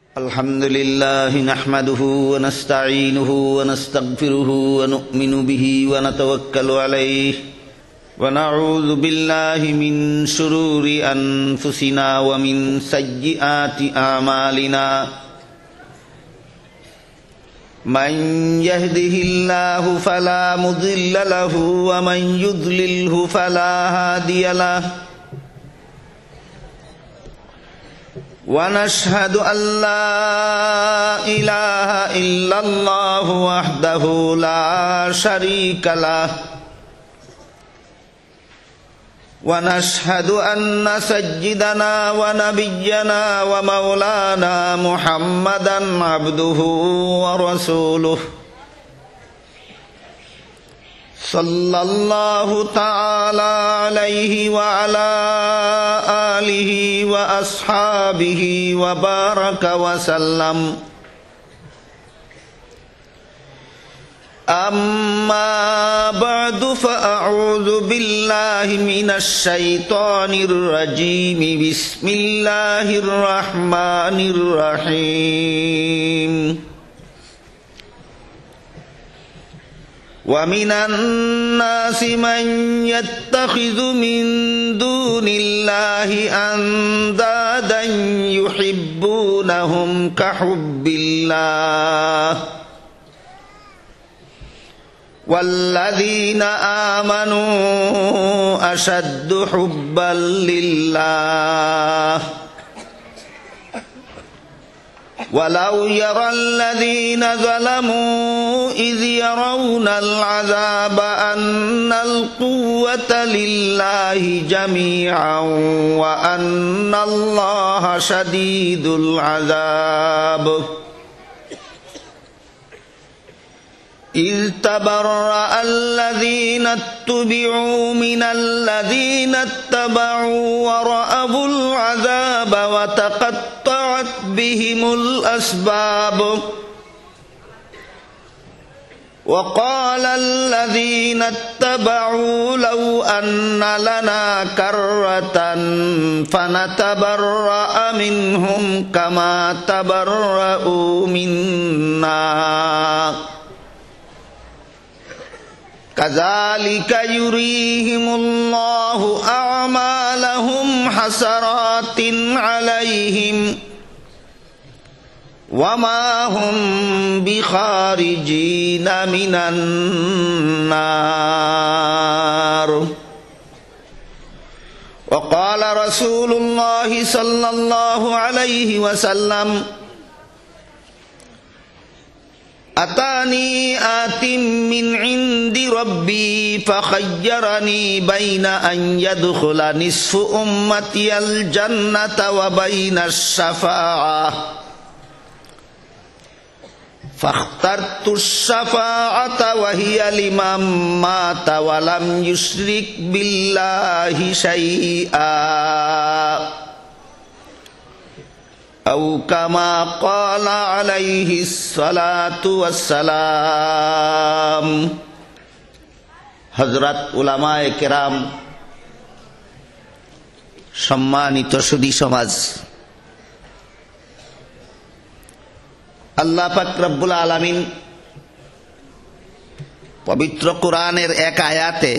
الحمد لله نحمده ونستعينه ونستغفره ونؤمن به ونتوكل عليه ونعوذ بالله من شرور أنفسنا ومن سيئات أعمالنا من يهده الله فلا مضل له ومن يضلله فلا هادي له ونشهد أن لا إله إلا الله وحده لا شريك له ونشهد أن سيدنا ونبينا ومولانا محمدا عبده ورسوله صلى الله تعالى عليه وعلى آله وأصحابه وبارك وسلم أما بعد فأعوذ بالله من الشيطان الرجيم بسم الله الرحمن الرحيم ومن الناس من يتخذ من دون الله أندادا يحبونهم كحب الله والذين آمنوا أشد حبا لله ولو يرى الذين ظلموا إذ يرون العذاب أن القوة لله جميعا وأن الله شديد العذاب إذ تبرأ الذين اتبعوا من الذين اتبعوا ورأوا العذاب وتقطعت بهم الأسباب وقال الذين اتبعوا لو أن لنا كرة فنتبرأ منهم كما تبرأوا منا كذلك يريهم الله أعمالهم حسرات عليهم وما هم بخارجين من النار وقال رسول الله صلى الله عليه وسلم أتاني آت من عند ربي فخيرني بين أن يدخل نصف أمتي الجنة وبين الشفاعة فاخترت الشفاعة وهي لمن مات ولم يشرك بالله شيئا أو كما قال عليه الصلاة والسلام হযরত উলামায়ে কেরাম, সম্মানিত সুধী সমাজ, আল্লাহ পাক রব্বুল আলামিন পবিত্র কোরআনের এক আয়াতে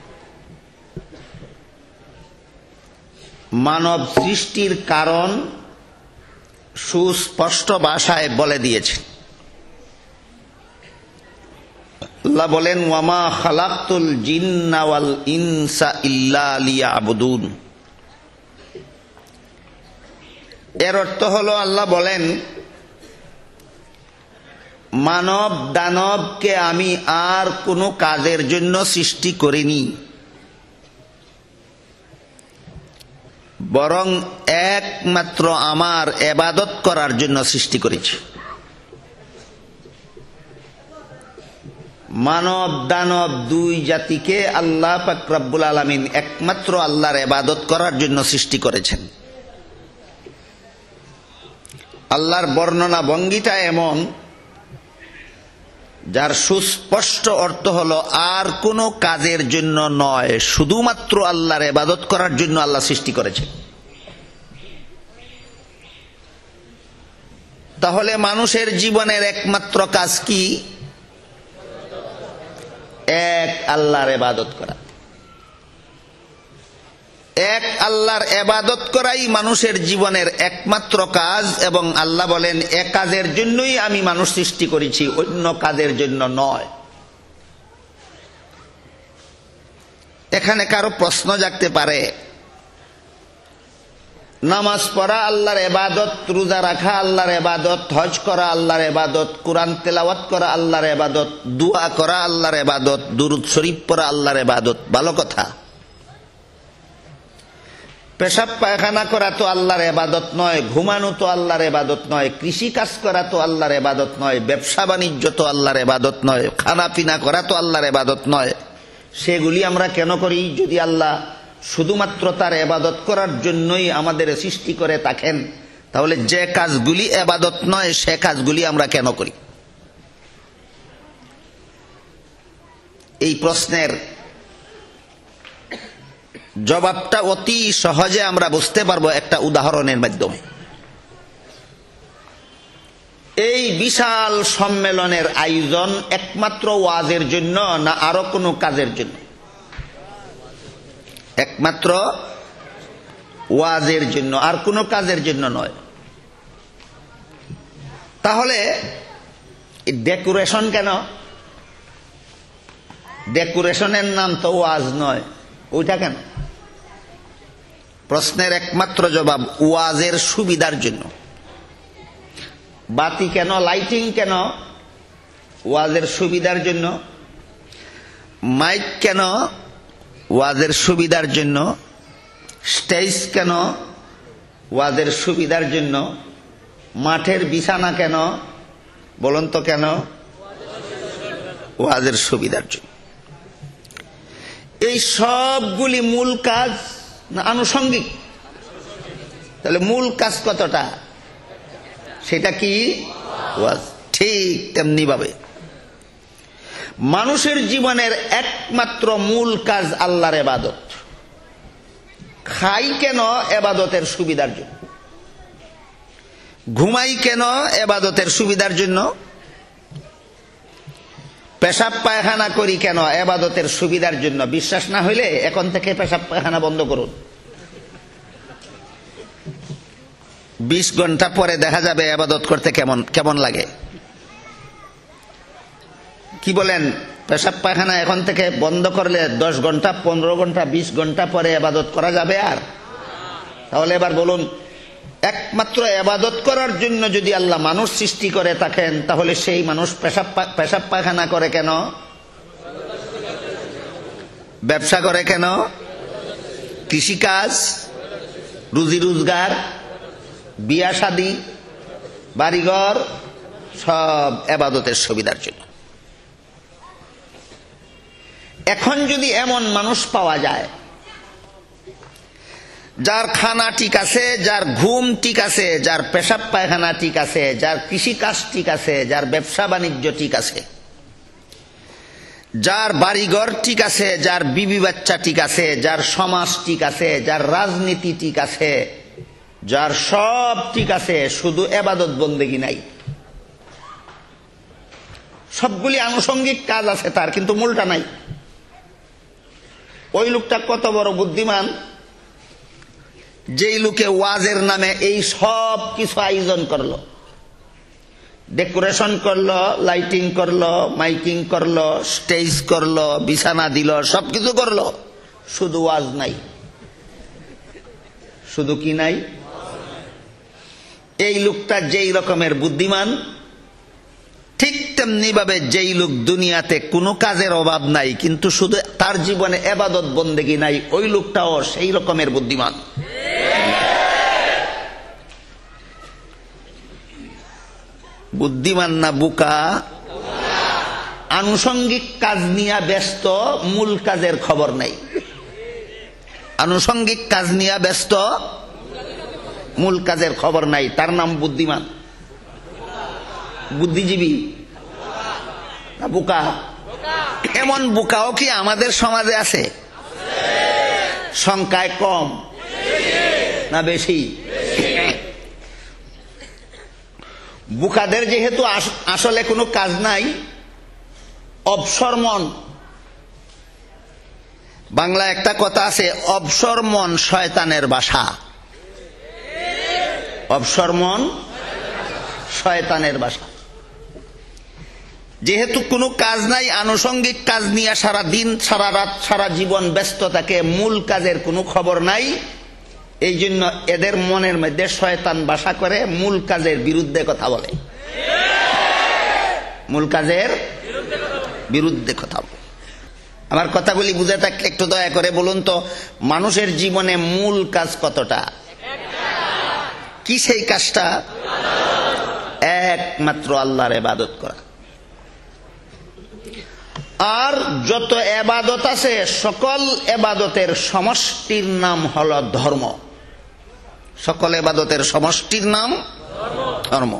মানব সৃষ্টির কারণ সুস্পষ্ট ভাষায় বলে দিয়েছেন। আল্লাহ বলেন, ওয়ামা খালাকতুল জিন্না ওয়াল ইনসা ইল্লা লিয়াবুদুন। এর অর্থ হলো, আল্লাহ বলেন, মানব দানবকে আমি আর কোনো কাজের জন্য সৃষ্টি করিনি, বরং একমাত্র আমার ইবাদত করার জন্য সৃষ্টি করেছি। মানব দানব দুই জাতিকে আল্লাহ পাক রব্বুল আলামিন একমাত্র আল্লাহর ইবাদত করার জন্য সৃষ্টি করেছেন। আল্লাহর বর্ণনা ভঙ্গিটা এমন, যার সুস্পষ্ট অর্থ হলো আর কোনো কাজের জন্য নয়, শুধুমাত্র আল্লাহর ইবাদত করার জন্য আল্লাহ সৃষ্টি করেছেন। তাহলে মানুষের জীবনের একমাত্র কাজ কি? এক আল্লাহর ইবাদত করা। এক আল্লাহর ইবাদত করাই মানুষের জীবনের একমাত্র কাজ, এবং আল্লাহ বলেন এ কাজের জন্যই আমি মানুষ সৃষ্টি করেছি, অন্য কাজের জন্য নয়। এখানে কারো প্রশ্ন জাগতে পারে, নামাজ পড়া আল্লাহর ইবাদত, রোজা রাখা আল্লাহর ইবাদত, হজ করা আল্লাহর ইবাদত, কোরআন তেলাওয়াত করা আল্লাহর ইবাদত, দোয়া করা আল্লাহর ইবাদত, দুরূদ শরীফ পড়া আল্লাহর ইবাদত, ভালো কথা। পেশাব পায়খানা করা তো আল্লাহর ইবাদত নয়, ঘুমানো তো আল্লাহর ইবাদত নয়, কৃষি কাজ করা তো আল্লাহর ইবাদত নয়, ব্যবসা বাণিজ্য তো আল্লাহর ইবাদত নয়, খানা পিনা করা তো আল্লাহর ইবাদত নয়। সেগুলি আমরা কেন করি? যদি আল্লাহ শুধুমাত্র তার ইবাদত করার জন্যই আমাদের সৃষ্টি করে থাকেন, তাহলে যে কাজগুলি ইবাদত নয় সে কাজগুলি আমরা কেন করি? এই প্রশ্নের জবাবটা অতি সহজে আমরা বুঝতে পারবো একটা উদাহরণের মাধ্যমে। এই বিশাল সম্মেলনের আয়োজন একমাত্র ওয়াজের জন্য না আরো কোনো কাজের জন্য? একমাত্র ওয়াজের জন্য, আর কোনো কাজের জন্য নয়। তাহলে ডেকোরেশন কেন? ডেকোরেশনের নাম তো ওয়াজ নয়, ওইটা কেন? প্রশ্নের একমাত্র জবাব ওয়াজের সুবিধার জন্য। বাতি কেন, লাইটিং কেন? ওয়াজের সুবিধার জন্য। মাইক কেন? ওয়াজের সুবিধার জন্য। স্টেজ কেন? ওয়াজের সুবিধার জন্য। মাঠের বিছানা কেন? বলুন তো কেন? ওয়াজের সুবিধার জন্য। এই সবগুলি মূল কাজ না আনুষঙ্গিক? তাহলে মূল কাজ কতটা? সেটা কি? ওয়াজ। ঠিক তেমনি ভাবে মানুষের জীবনের একমাত্র মূল কাজ আল্লাহর ইবাদত। খাই কেন? ইবাদতের সুবিধার জন্য। ঘুমাই কেন? ইবাদতের সুবিধার জন্য। পেশাব পায়খানা করি কেন? ইবাদতের সুবিধার জন্য। বিশ্বাস না হইলে এখন থেকে পেশাব পায়খানা বন্ধ করুন। 20 ঘন্টা পরে দেখা যাবে ইবাদত করতে কেমন কেমন লাগে। কি বলেন? পেশাব পায়খানা এখন থেকে বন্ধ করলে 10 ঘন্টা, 15 ঘন্টা, 20 ঘন্টা পরে ইবাদত করা যাবে আর? তাহলে এবার বলুন, একমাত্র ইবাদত করার জন্য যদি আল্লাহ মানুষ সৃষ্টি করে থাকেন, তাহলে সেই মানুষ পেশাব পায়খানা করে কেন? ব্যবসা করে কেন? কৃষিকাজ, রুজি রোজগার, বিয়া শাদী, বাড়িঘর, সব ইবাদতের সুবিধার জন্য। এখন যদি এমন মানুষ পাওয়া যায় যার খানা ঠিক আছে, যার ঘুম ঠিক আছে, যার পেশাব পায়খানা ঠিক আছে, যার কৃষিকাজ ঠিক আছে, যার ব্যবসা বাণিজ্য ঠিক আছে, যার বাড়িঘর ঠিক আছে, যার বিবি বাচ্চা ঠিক আছে, যার সমাজ ঠিক আছে, যার রাজনীতি ঠিক আছে, যার সব ঠিক আছে, শুধু ইবাদত বন্দেগী নাই। সবগুলি আনুষঙ্গিক কাজ আছে তার, কিন্তু মূলটা নাই। ওই লোকটা কত বড় বুদ্ধিমান, যেই লোকে ওয়াজের নামে এই সব কিছু আয়োজন করলো, ডেকোরেশন করলো, লাইটিং করলো, মাইকিং করলো, স্টেজ করলো, বিছানা দিল, সবকিছু করলো, শুধু ওয়াজ নাই। শুধু কি নাই? এই লোকটা যেই রকমের বুদ্ধিমান, ঠিক তেমনি ভাবে যেই লোক দুনিয়াতে কোনো কাজের অভাব নাই কিন্তু শুধু তার জীবনে ইবাদত বন্দেগী নাই, ওই লোকটাও সেই রকমের বুদ্ধিমান। বুদ্ধিমান না বোকা? আনুষঙ্গিক কাজ নিয়ে ব্যস্ত, মূল কাজের খবর নাই। আনুষঙ্গিক কাজ নিয়ে ব্যস্ত, মূল কাজের খবর নাই, তার নাম বুদ্ধিমান। বুদ্ধিজীবী না বোকা? এমন বোকাও কি আমাদের সমাজে আছে? সংখ্যায় কম না বেশি? বুকাদের যেহেতু আসলে কোনো কাজ নাই, অবসর মন, বাংলা একটা কথা আছে, অবসর মন শয়তানের বাসা। অবসর মন শয়তানের বাসা। যেহেতু কোনো কাজ নাই, আনুষঙ্গিক কাজ নিয়ে সারা দিন সারা রাত সারা জীবন ব্যস্ত থাকে, মূল কাজের কোনো খবর নাই, এই জন্য এদের মনের মধ্যে শয়তান বাসা করে, মূল কাজের বিরুদ্ধে কথা বলে, মূল কাজের বিরুদ্ধে কথা বলে। আমার কথাগুলি বুঝে থাকলে একটু দয়া করে বলুন তো, মানুষের জীবনে মূল কাজ কতটা? কি সেই কাজটা? একমাত্র আল্লাহর ইবাদত করা। আর যত ইবাদত আছে সকল ইবাদতের সমষ্টির নাম হলো ধর্ম। সকল ইবাদতের সমষ্টির নাম ধর্ম।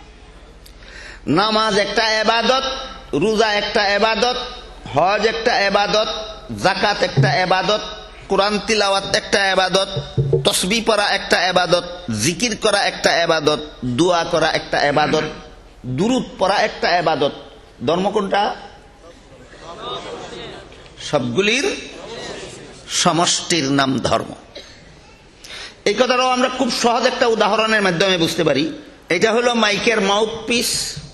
নামাজ একটা ইবাদত, রোজা একটা ইবাদত, হজ একটা ইবাদত, যাকাত একটা ইবাদত, কোরআন তিলাওয়াত একটা ইবাদত, তাসবিহ পড়া একটা ইবাদত, জিকির করা একটা ইবাদত, দোয়া করা একটা ইবাদত, দুরূদ পড়া একটা ইবাদত। ধর্ম কোনটা? সবগুলির সমষ্টির নাম ধর্ম। এই কথাটাও আমরা খুব সহজ একটা উদাহরণের মাধ্যমে বুঝতে পারি। এটা হলো মাইকের মাউথপিস,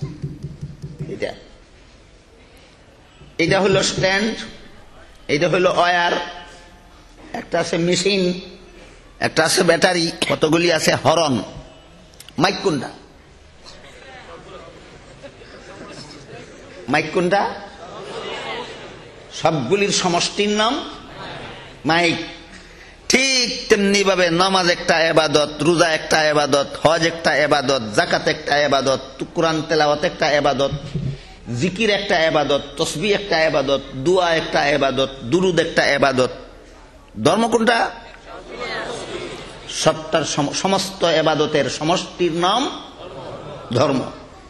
এটা হলো স্ট্যান্ড, এটা হলো ওয়্যার, একটা আছে মেশিন, একটা আছে ব্যাটারি, কতগুলি আছে হরন। মাইক কোনটা? মাইক কোনটা? সবগুলির সমষ্টির নাম মাইক। ঠিক তেমনি ভাবে নামাজ একটা ইবাদত, রোজা একটা ইবাদত, হজ একটা ইবাদত, যাকাত একটা ইবাদত, কোরআন তেলাওয়াত একটা ইবাদত, জিকির একটা ইবাদত, তাসবিহ একটা ইবাদত, দোয়া একটা ইবাদত, দুরূদ একটা ইবাদত। ধর্ম কোনটা? সবটার সমস্ত ইবাদতের সমষ্টির নাম ধর্ম।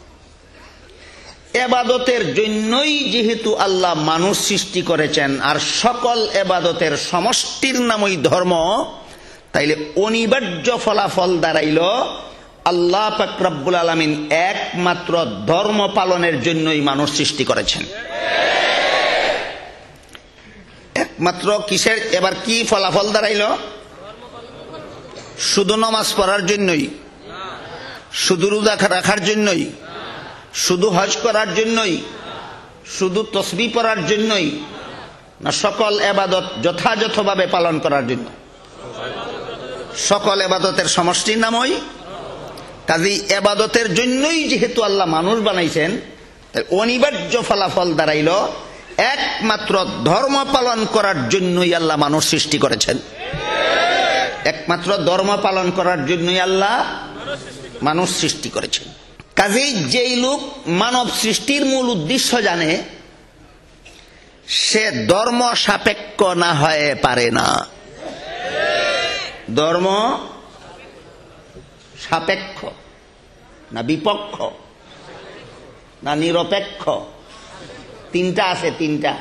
ইবাদতের জন্যই যেহেতু আল্লাহ মানুষ সৃষ্টি করেছেন, আর সকল ইবাদতের সমষ্টির নামই ধর্ম, তাইলে অনিবার্য ফলাফল দাঁড়াইল আল্লাহ পাক রব্বুল আলামিন একমাত্র ধর্ম পালনের জন্যই মানুষ সৃষ্টি করেছেন। একমাত্র কিসের? এবার কি ফলাফল দাঁড়াইল? শুধু নামাজ পড়ার জন্যই, শুধু রোজা রাখার জন্যই, শুধু হজ করার জন্যই, শুধু তাসবিহ পড়ার জন্যই, না সকল ইবাদত যথাযথভাবে পালন করার জন্য? সকল ইবাদতের সমষ্টির নামই। কাজেই ইবাদতের জন্যই যেহেতু আল্লাহ মানুষ বানাইছেন, তাই অনিবার্য ফলাফল দাঁড়াইল একমাত্র ধর্ম পালন করার জন্যই আল্লাহ মানুষ সৃষ্টি করেছেন। একমাত্র ধর্ম পালন করার জন্যই আল্লাহ মানুষ সৃষ্টি করেছেন। কাজেই যেই লোক মানব সৃষ্টির মূল উদ্দেশ্য জানে, সে ধর্ম সাপেক্ষ না হয়ে পারে না। ধর্ম সাপেক্ষ না বিপক্ষ না নিরপেক্ষ? তিনটা আছে, তিনটা।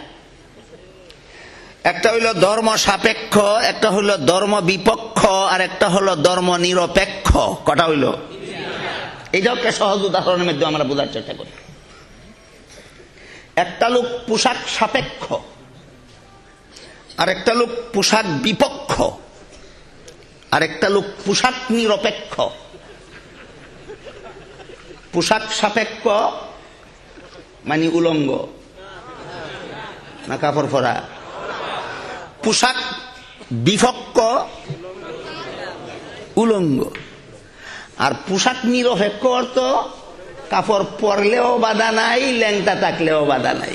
একটা হইল ধর্ম সাপেক্ষ, একটা হইল ধর্ম বিপক্ষ, আর একটা হলো ধর্ম নিরপেক্ষ। কটা হইল? এইটাও একটা সহজ উদাহরণের মধ্যে আমরা বোঝার চেষ্টা করি। একটা লোক পোশাক সাপেক্ষ, আর একটা লোক পোশাক বিপক্ষ, আর একটা লোক পোশাক নিরপেক্ষ। পোশাক সাপেক্ষ মানে উলঙ্গ না কাপড় পরা? পোশাক বিপক্ষ উলঙ্গ। আর পোশাক নিরপেক্ষ অর্থ কাপড় পরলেও বাধা নাই, ল্যাংটা থাকলেও বাধা নাই।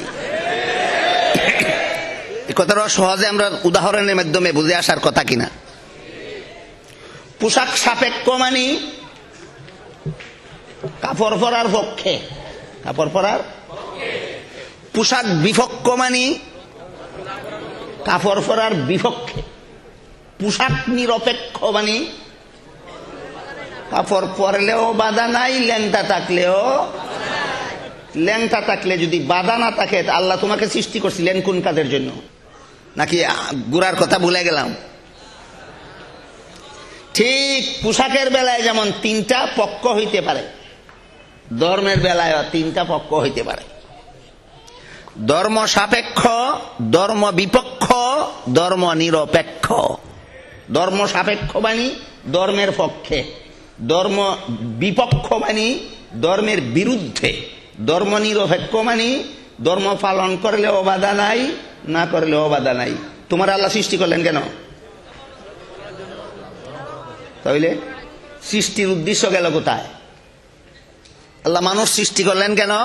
এই কথাটা সহজে আমরা উদাহরণের মাধ্যমে বুঝে আসার কথা কিনা? পোশাক সাপেক্ষ মানে কাপড় পরার পক্ষে, কাপড় পরার। পোশাক বিপক্ষ মানে কাপড় পরার বিপক্ষে। পোশাক নিরপেক্ষ মানে কাপড় পরলেও বাধা নাই, ল্যাংটা থাকলেও। ল্যাংটা থাকলে যদি বাধা না থাকে, আল্লাহ তোমাকে সৃষ্টি করছিলেন কোন কাজের জন্য? নাকি গুড়ার কথা ভুলে গেলাম? ঠিক পোশাকের বেলায় যেমন তিনটা পক্ষ হইতে পারে, ধর্মের বেলায় তিনটা পক্ষ হইতে পারে: ধর্ম সাপেক্ষ, ধর্ম বিপক্ষ, ধর্ম নিরপেক্ষ। ধর্ম সাপেক্ষ মানে ধর্মের পক্ষে, ধর্ম বিপক্ষ মানে ধর্মের বিরুদ্ধে, ধর্ম নিরপেক্ষ মানে ধর্ম পালন করলেও বাধা নাই, না করলেও বাধা নাই। তোমার আল্লাহ সৃষ্টি করলেন কেন? তাহলে সৃষ্টির উদ্দেশ্য গেল কোথায়? আল্লাহ মানুষ সৃষ্টি করলেন কেন?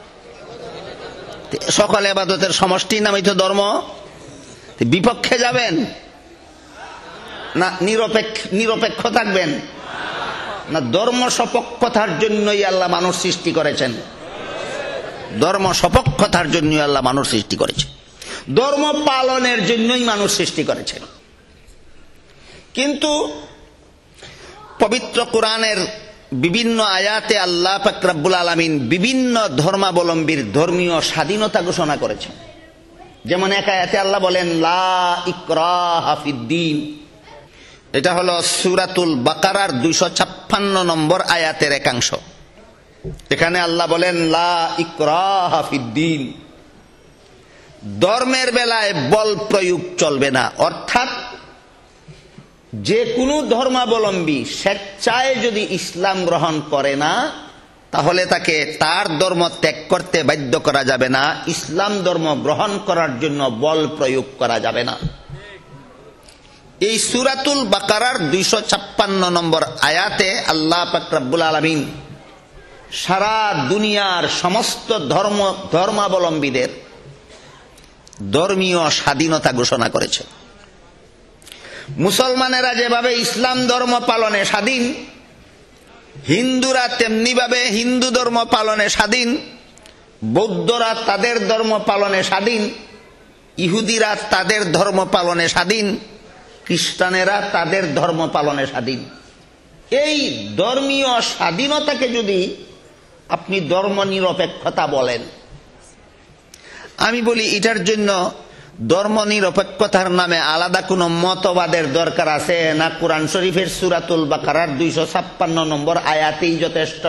সকল ইবাদতের সমষ্টির নামই তো ধর্ম। বিপক্ষে যাবেন না নিরপেক্ষ থাকবেন? না ধর্ম সপক্ষতার জন্যই আল্লাহ মানুষ সৃষ্টি করেছেন? ধর্ম সপক্ষতার জন্যই আল্লাহ মানুষ সৃষ্টি করেছেন, ধর্ম পালনের জন্যই মানুষ সৃষ্টি করেছেন। কিন্তু পবিত্র কোরআনের বিভিন্ন আয়াতে আল্লাহ পাক রব্বুল আলামিন বিভিন্ন ধর্মাবলম্বীর ধর্মীয় স্বাধীনতা ঘোষণা করেছেন। যেমন এক আয়াতে আল্লাহ বলেন লা ইকরাহা ফিদ্দীন। এটা হলো সূরাতুল বাকারার 256 নম্বর আয়াতের একাংশ। এখানে আল্লাহ বলেন লা ইকরাহা ফিদ্দীন, ধর্মের বেলায় বল প্রয়োগ চলবে না। অর্থাৎ যে কোনো ধর্মাবলম্বী স্বেচ্ছায় যদি ইসলাম গ্রহণ করে না, তাহলে তাকে তার ধর্ম ত্যাগ করতে বাধ্য করা যাবে না, ইসলাম ধর্ম গ্রহণ করার জন্য বল প্রয়োগ করা যাবে না। এই সূরাতুল বাকারার 256 নম্বর আয়াতে আল্লাহ পাক রব্বুল আলামিন সারা দুনিয়ার সমস্ত ধর্মাবলম্বীদের ধর্মীয় স্বাধীনতা ঘোষণা করেছে। মুসলমানেরা যেভাবে ইসলাম ধর্ম পালনে স্বাধীন, হিন্দুরা তেমনি ভাবে হিন্দু ধর্ম পালনে স্বাধীন, বৌদ্ধরা তাদের ধর্ম পালনে স্বাধীন, ইহুদিরা তাদের ধর্ম পালনে স্বাধীন, খ্রিস্টানেরা তাদের ধর্ম পালনে স্বাধীন। এই ধর্মীয় স্বাধীনতাকে যদি আপনি ধর্ম নিরপেক্ষতা বলেন, আমি বলি এটার জন্য ধর্ম নিরপেক্ষতার নামে আলাদা কোনো মতবাদের দরকার আছে না? কোরআন শরীফের সূরাতুল বাকারার 256 নম্বর আয়াতেই যথেষ্ট।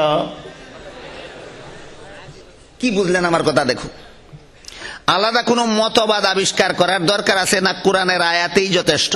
কি বুঝলেন আমার কথা? দেখুন, আলাদা কোনো মতবাদ আবিষ্কার করার দরকার আছে না কোরআনের আয়াতেই যথেষ্ট?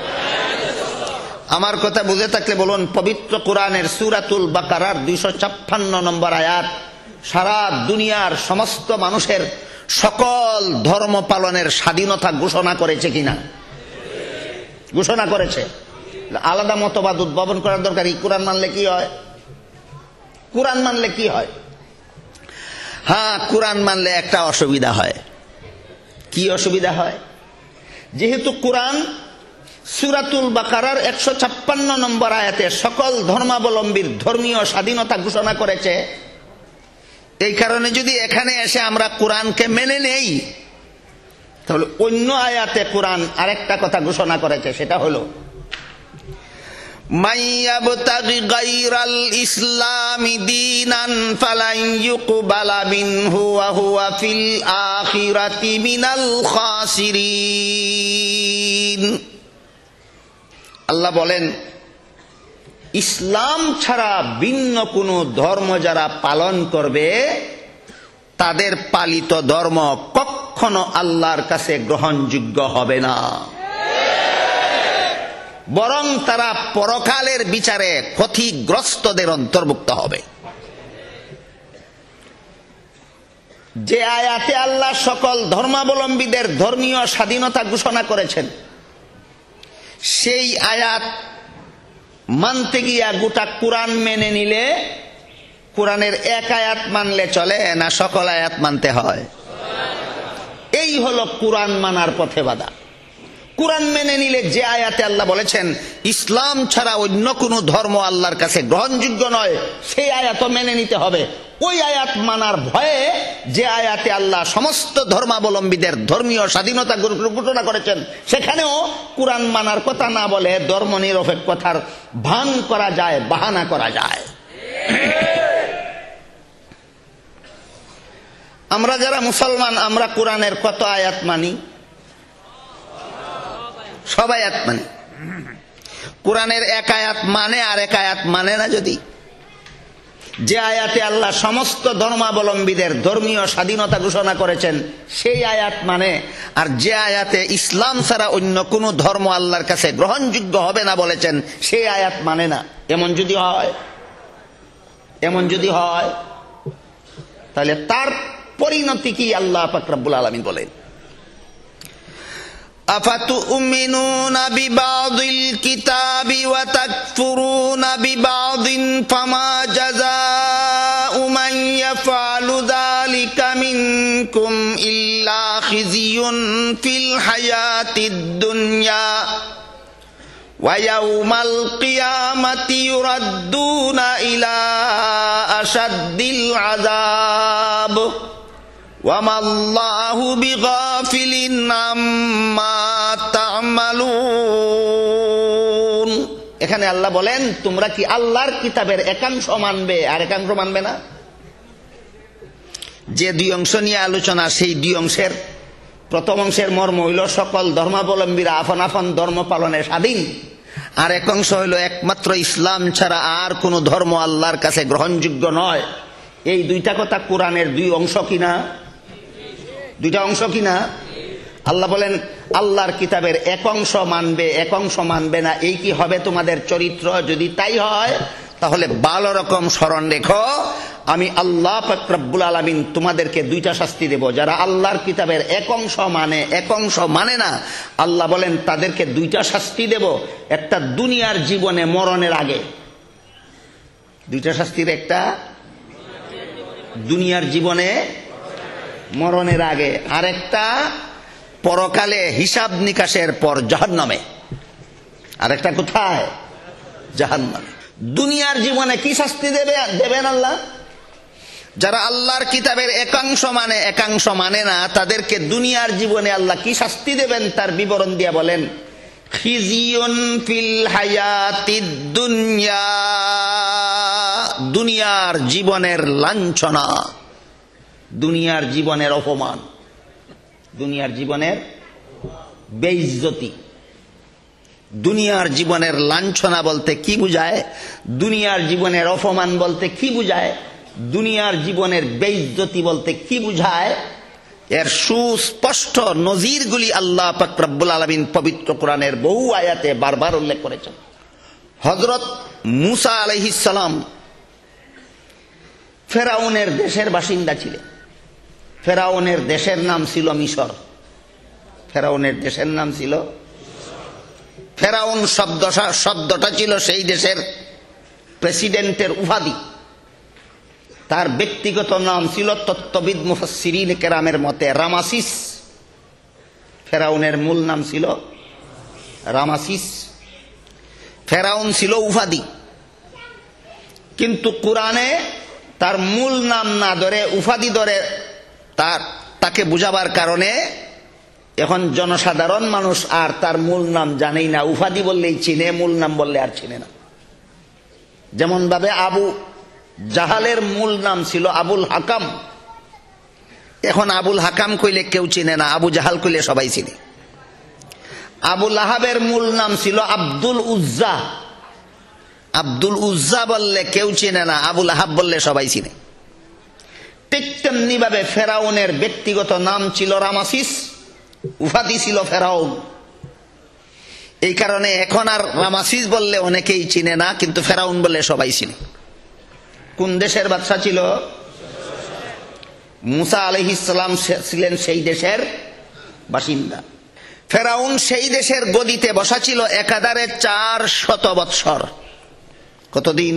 আমার কথা বুঝে থাকলে বলুন, পবিত্র কোরআনের সূরাতুল বাকারার 256 নম্বর আয়াত সারা দুনিয়ার সমস্ত মানুষের সকল ধর্ম পালনের স্বাধীনতা ঘোষণা করেছে কিনা? ঘোষণা করেছে। আলাদা মতবাদ উদ্ভাবন করার দরকার? কোরআন মানলে কি হয়? কোরআন মানলে কি হয়? হ্যাঁ, কোরআন মানলে একটা অসুবিধা হয়। কি অসুবিধা হয়? যেহেতু কোরআন সূরাতুল বাকারার 156 নম্বর আয়াতে সকল ধর্মাবলম্বীর ধর্মীয় স্বাধীনতা ঘোষণা করেছে, এই কারণে যদি এখানে এসে আমরা কোরআনকে মেনে নেই, তাহলে অন্য আয়াতে কোরআন আরেকটা কথা ঘোষণা করেছে, সেটা হলো মাইয়াবতাগি গায়রাল ইসলামি দীনান ফালান ইউকবালা মিনহু ওয়া হুয়া ফিল আখিরাতি মিনাল খাসিরিন। আল্লাহ বলেন, ইসলাম ছাড়া ভিন্ন কোনো ধর্ম যারা পালন করবে, তাদের পালিত ধর্ম কখনো আল্লাহর কাছে গ্রহণযোগ্য হবে না, বরং তারা পরকালের বিচারে ক্ষতিগ্রস্তদের অন্তর্ভুক্ত হবে। যে আয়াতে আল্লাহ সকল ধর্মাবলম্বীদের ধর্মীয় স্বাধীনতা ঘোষণা করেছেন, সেই আয়াত মানতে গিয়া গোটা কোরআন মেনে নিলে, কোরআনের এক আয়াত মানলে চলে না সকল আয়াত মানতে হয়? এই হলো কোরআন মানার পথে বাধা। কোরআন মেনে নিলে যে আয়াতে আল্লাহ বলেছেন ইসলাম ছাড়া অন্য কোনো ধর্ম আল্লাহর কাছে গ্রহণযোগ্য নয়, সেই আয়াত মেনে নিতে হবে। ওই আয়াত মানার ভয়ে যে আয়াতে আল্লাহ সমস্ত ধর্মাবলম্বীদের ধর্মীয় স্বাধীনতা ঘোষণা করেছেন, সেখানেও কোরআন মানার কথা না বলে ধর্ম নিরপেক্ষতার ভান করা যায়, বাহানা করা যায়। আমরা যারা মুসলমান, আমরা কোরআনের কত আয়াত মানি? সব আয়াত মানি। কোরআনের এক আয়াত মানে আর এক আয়াত মানে না যদি, যে আয়াতে আল্লাহ সমস্ত ধর্মাবলম্বীদের ধর্মীয় স্বাধীনতা ঘোষণা করেছেন সেই আয়াত মানে, আর যে আয়াতে ইসলাম ছাড়া অন্য কোনো ধর্ম আল্লাহর কাছে গ্রহণযোগ্য হবে না বলেছেন সেই আয়াত মানে না। এমন যদি হয় তাহলে তার পরিণতি কি আল্লাহ পাক রব্বুল আলামিন বলেন, আফাতুমিনুনা বিবাদিল কিতাবি ওয়া তাকফুরুনা বিবাদিন ফামা জাযাউ মান ইয়াফআলু যালিকা মিনকুম ইল্লা খিজিয়ুন ফিল হায়াতিদ দুনিয়া ওয়া ইয়াউমাল কিয়ামাতি ইউরাদ্দুনা ইলা আশাদ্দিল আযাব ওয়া মাল্লাহু বিগাফিলিন আম্মা তা'মালুন। এখানে আল্লাহ বলেন তোমরা কি আল্লাহর কিতাবের একাংশ মানবে আর একাংশ মানবে না? যে দুই অংশ নিয়ে আলোচনা, সেই দুই অংশের প্রথম অংশের মর্ম হইল সকল ধর্মাবলম্বীরা আপন আপন ধর্ম পালনে স্বাধীন, আর এক অংশ হইল একমাত্র ইসলাম ছাড়া আর কোন ধর্ম আল্লাহর কাছে গ্রহণযোগ্য নয়। এই দুইটা কথা কোরআনের দুই অংশ কিনা? দুইটা অংশ কিনা? আল্লাহ বলেন আল্লাহর কিতাবের এক অংশ মানবে, এক অংশ মানবে না, এই কি হবে তোমাদের চরিত্র? যদি তাই হয় তাহলে ভালো রকম স্মরণ রেখো, আমি আল্লাহ পাক রব্বুল আলামিন তোমাদেরকে দুইটা শাস্তি দেব। যারা আল্লাহর কিতাবের এক অংশ মানে, এক অংশ মানে না, আল্লাহ বলেন তাদেরকে দুইটা শাস্তি দেব। একটা দুনিয়ার জীবনে মরণের আগে, দুইটা শাস্তির একটা দুনিয়ার জীবনে মরণের আগে, আর একটা পরকালে হিসাব নিকাশের পর জাহান্নামে। আর একটা কোথায়? জাহান্নামে। দুনিয়ার জীবনে কি শাস্তি দেবেন আল্লাহ? যারা আল্লাহর কিতাবের একাংশ মানে, একাংশ মানে না, তাদেরকে দুনিয়ার জীবনে আল্লাহ কি শাস্তি দেবেন তার বিবরণ দিয়ে বলেন, খিজিয়ুন ফিল হায়াতিদ দুনিয়া, দুনিয়ার জীবনের লাঞ্ছনা, দুনিয়ার জীবনের অপমান, দুনিয়ার জীবনের বেইজ্জতি। দুনিয়ার জীবনের লাঞ্ছনা বলতে কি বুঝায়? দুনিয়ার জীবনের অপমান বলতে কি বুঝায়? দুনিয়ার জীবনের বেইজ্জতি বলতে কি বুঝায়? এর সুস্পষ্ট নজিরগুলি আল্লাহ পাক রব্বুল আলামিন পবিত্র কোরআনের বহু আয়াতে বারবার উল্লেখ করেছেন। হযরত মূসা আলাইহিস সালাম ফেরাউনের দেশের বাসিন্দা ছিলেন। ফেরাউনের দেশের নাম ছিল মিশর। ফেরাউনের দেশের নাম ছিল, ফেরাউন শব্দটা ছিল সেই দেশের প্রেসিডেন্টের উপাধি। তার ব্যক্তিগত নাম ছিল তত্ত্ববিদ মুফাসসিরিন কেরামের মতে রামাসিস। ফেরাউনের মূল নাম ছিল রামাসিস। ফেরাউন ছিল উপাধি, কিন্তু কোরআনে তার মূল নাম না ধরে উপাধি ধরে তাকে বুঝাবার কারণে এখন জনসাধারণ মানুষ আর তার মূল নাম জানেই না। উপাধি বললেই চিনে, মূল নাম বললে আর চিনে না। যেমন ভাবে আবু জাহালের মূল নাম ছিল আবুল হাকাম, এখন আবুল হাকাম কইলে কেউ চিনে না, আবু জাহাল কইলে সবাই চিনে। আবু লাহাবের মূল নাম ছিল আব্দুল উজ্জা, আব্দুল উজ্জা বললে কেউ চিনে না, আবু লাহাব বললে সবাই চিনে। ঠিক তেমনি ভাবে ফেরাউনের ব্যক্তিগত নাম ছিল রামাসিস, উপাধি ছিল ফেরাউন। এই কারণে এখন আর রামাসিস বললে অনেকেই চিনে না, কিন্তু ফেরাউন বললে সবাই চিনে। কোন দেশের বাদশা ছিল? মূসা আলাইহিস সালাম ছিলেন সেই দেশের বাসিন্দা। ফেরাউন সেই দেশের গদিতে বসা ছিল একাধারে 400 বৎসর। কতদিন?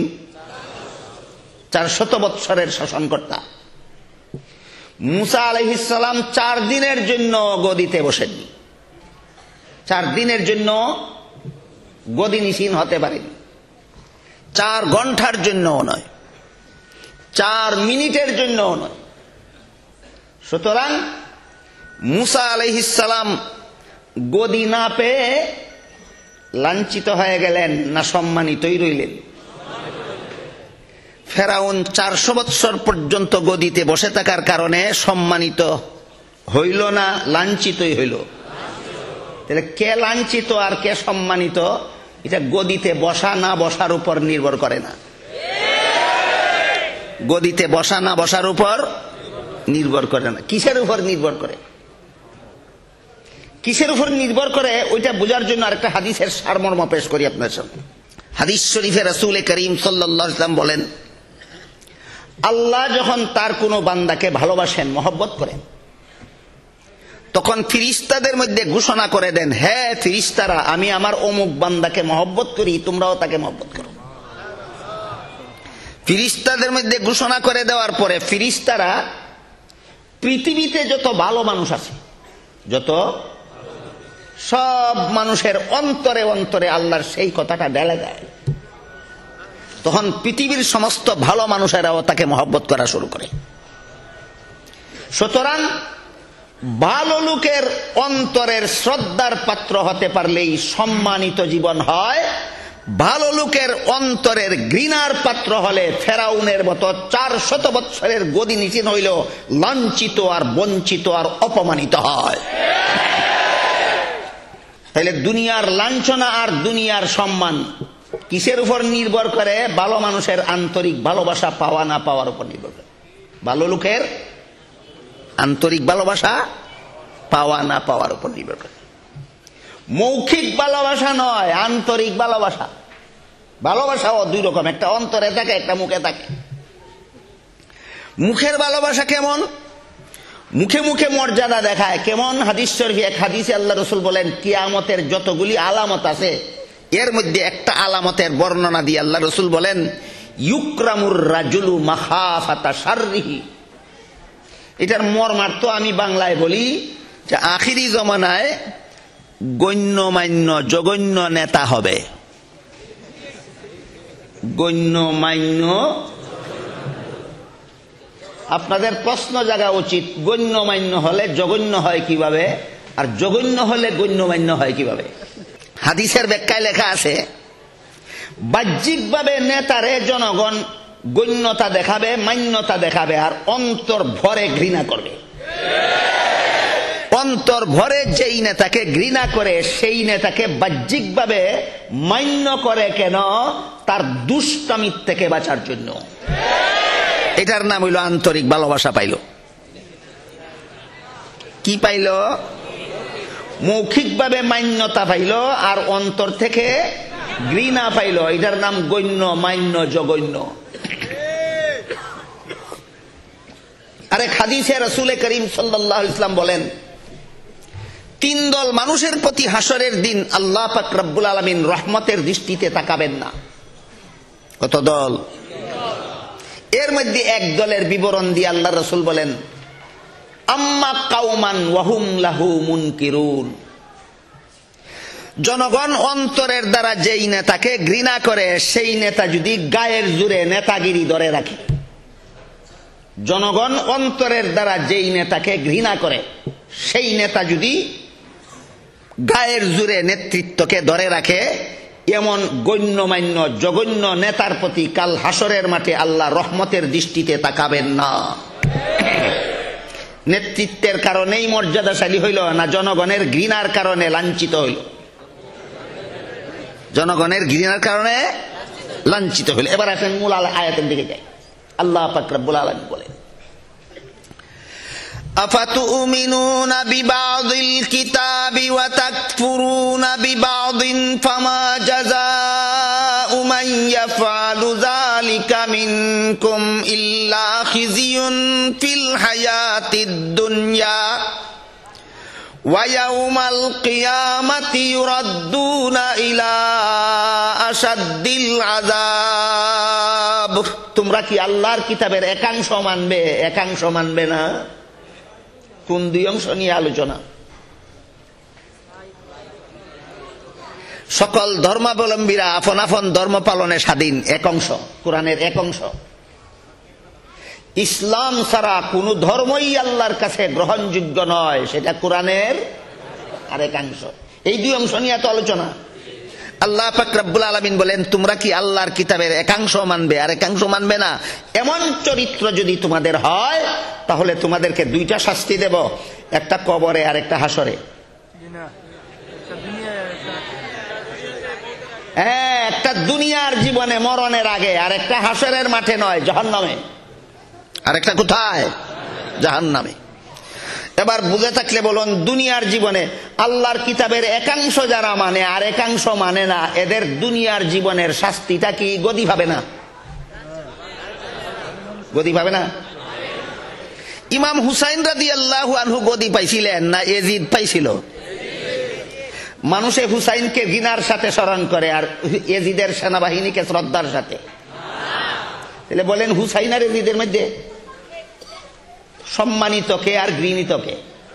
400 বৎসরের শাসনকর্তা। মূসা আলাইহিস সালাম 4 দিনের জন্য গদিতে বসেননি। 4 দিনের জন্য গদিনিসীন হতে পারেনি। 4 ঘন্টার জন্যও নয়, 4 মিনিটের জন্যও নয়। সুতরাং মূসা আলাইহিস সালাম গদি না পেয়ে লাঞ্ছিত হয়ে গেলেন না সম্মানিতই রইলেন? ফেরাউন 400 বৎসর পর্যন্ত গদিতে বসে থাকার কারণে সম্মানিত হইল না লাঞ্ছিতই হইল? তাহলে কে লাঞ্ছিত আর কে সম্মানিত, এটা গদিতে বসা না বসার উপর নির্ভর করে না। গদিতে বসা না বসার উপর নির্ভর করে না। কিসের উপর নির্ভর করে? কিসের উপর নির্ভর করে ওইটা বোঝার জন্য আরেকটা হাদিসের সারমর্ম পেশ করি আপনার সামনে। হাদিস শরীফে রাসূল করিম সাল্লাল্লাহু আলাইহি ওয়াসাল্লাম বলেন, আল্লাহ যখন তার কোনো বান্দাকে ভালোবাসেন, মহব্বত করেন, তখন ফিরিস্তাদের মধ্যে ঘোষণা করে দেন, হে ফিরিস্তারা, আমি আমার অমুক বান্দাকে মহব্বত করি, তোমরাও তাকে মহব্বত করো। ফিরিস্তাদের মধ্যে ঘোষণা করে দেওয়ার পরে ফিরিস্তারা পৃথিবীতে যত ভালো মানুষ আছে, যত সব মানুষের অন্তরে অন্তরে আল্লাহর সেই কথাটা ঢেলে দেয়। তখন পৃথিবীর সমস্ত ভালো মানুষেরাও তাকে মহব্বত করা শুরু করে। সুতরাং ভালো লোকের অন্তরের শ্রদ্ধার পাত্র হতে পারলেই সম্মানিত জীবন হয়। ভালো লোকের অন্তরের ঘৃণার পাত্র হলে ফেরাউনের মতো 400 বৎসরের গদি নিচে হইল লাঞ্ছিত আর বঞ্চিত আর অপমানিত হয়। তাহলে দুনিয়ার লাঞ্ছনা আর দুনিয়ার সম্মান কিসের উপর নির্ভর করে? ভালো মানুষের আন্তরিক ভালোবাসা পাওয়া না পাওয়ার উপর নির্ভর করে। ভালো লোকের আন্তরিক ভালোবাসা পাওয়া না পাওয়ার উপর নির্ভর করে। মৌখিক ভালোবাসা নয়, আন্তরিক ভালোবাসা। ভালোবাসাও দুই রকম, একটা অন্তরে থাকে, একটা মুখে থাকে। মুখের ভালোবাসা কেমন? মুখে মুখে মর্যাদা দেখায়। কেমন? হাদিস শরীফে এক হাদিসে আল্লাহ রাসূল বলেন, কিয়ামতের যতগুলি আলামত আছে এর মধ্যে একটা আলামতের বর্ণনা দিয়ে আল্লাহ রাসূল বলেন, ইউকরামুর রাজুলু মাখাফাতা শাররিহি। এটার মর্মার্থ আমি বাংলায় বলি যে আখিরি জমানায় গণ্যমান্য জঘন্য নেতা হবে। গণ্যমান্য, আপনাদের প্রশ্ন জাগা উচিত, গণ্যমান্য হলে জঘন্য হয় কিভাবে, আর জঘন্য হলে গণ্যমান্য হয় কিভাবে? হাদিসের ব্যাখ্যায় লেখা আছে, বাহ্যিকভাবে নেতারে জনগণ গণ্যতা দেখাবে, মান্যতা দেখাবে, আর অন্তর ভরে ঘৃণা করবে। অন্তর ভরে যেই নেতাকে ঘৃণা করে সেই নেতাকে বাহ্যিকভাবে মান্য করে। কেন? তার দুষ্টামির থেকে বাঁচার জন্য। এটার নাম হইল আন্তরিক ভালোবাসা পাইল। কি পাইল? মৌখিকভাবে মান্যতা পাইল আর অন্তর থেকে ঘৃণা পাইল। এটার নাম গণ্য, মান্য, জঘন্য। আরেক হাদিসে রাসূল করিম সাল্লাল্লাহু আলাইহি ওয়াসাল্লাম বলেন, 3 দল মানুষের প্রতি হাসরের দিন আল্লাহ পাক রব্বুল আলামিন রহমতের দৃষ্টিতে তাকাবেন না। কত দল? এর মধ্যে এক দলের বিবরণ দিয়ে আল্লাহ রাসূল বলেন, আম্মা কাওমান ওয়াহুম লাহু মুনকিরুন। জনগণ অন্তরের দ্বারা যেই নেতাকে ঘৃণা করে সেই নেতা যদি গায়ের জোরে নেতাগিরি ধরে রাখে, জনগণ অন্তরের দ্বারা যেই নেতাকে ঘৃণা করে সেই নেতা যদি গায়ের জোরে নেতৃত্বকে ধরে রাখে, এমন গণ্যমান্য জঘন্য নেতার প্রতি কাল হাসরের মাঠে আল্লাহ রহমতের দৃষ্টিতে তাকাবেন না। নেতৃত্বের কারণেই মর্যাদাশালী হইল না জনগণের ঘৃণার কারণে লাঞ্ছিত হইল? জনগণের ঘৃণার কারণে লাঞ্ছিত হইল। এবার আসেন মূল আয়াতের দিকে যাই। আল্লাহ পাক রব্বুল আলামিন বলেন, আফাতুমিনুনা বিবাযিল কিতাবি ওয়া তাকফুরুনা বিবাযিন ফামা জাযাউ মান ইয়াফআলু যালিকা মিনকুম ইল্লা খিজিয়ুন ফিল হায়াতিদ দুনিয়া ওয়া ইয়াউমাল কিয়ামাতি ইউরাদ্দুনা ইলা আশাদ্দিল আযাব। তোমরা কি আল্লাহর কিতাবের একাংশ মানবে, একাংশ মানবে না? কোন দুই অংশ নিয়ে আলোচনা? সকল ধর্মাবলম্বীরা আপন আপন ধর্ম পালনে স্বাধীন, এক অংশ, কোরআনের এক অংশ। ইসলাম ছাড়া কোন ধর্মই আল্লাহর কাছে গ্রহণযোগ্য নয়, সেটা কোরআনের আরেকাংশ। এই দুই অংশ নিয়ে এত আলোচনা। আল্লাহ পাক রব্বুল আলামিন বলেন, তোমরা কি আল্লাহর কিতাবের একাংশ মানবে আর একাংশ মানবে না? এমন চরিত্র যদি তোমাদের হয় তাহলে তোমাদেরকে দুইটা শাস্তি দেব, একটা কবরে আর একটা হাসরে। হ্যাঁ, একটা দুনিয়ার জীবনে মরণের আগে, আর একটা হাসরের মাঠে নয়, জাহান্নামে। আর একটা কোথায়? জাহান্নামে। এবার বুঝে থাকলে বলুন, দুনিয়ার জীবনে আল্লাহর কিতাবের একাংশ যারা মানে আর একাংশ মানে না, এদের দুনিয়ার জীবনের শাস্তিটা কি গদি পাবে না? গদি পাবে না? ইমাম হুসাইন রাদিয়াল্লাহু আনহু গদি পাইছিলেন না এজিদ পাইছিল? মানুষে হুসাইনকে ঘৃণার সাথে স্মরণ করে আর এজিদের সেনাবাহিনীকে শ্রদ্ধার সাথে। তাহলে বলেন, হুসাইন আর এজিদের মধ্যে সম্মানিত কে আর ঘৃণিত কে?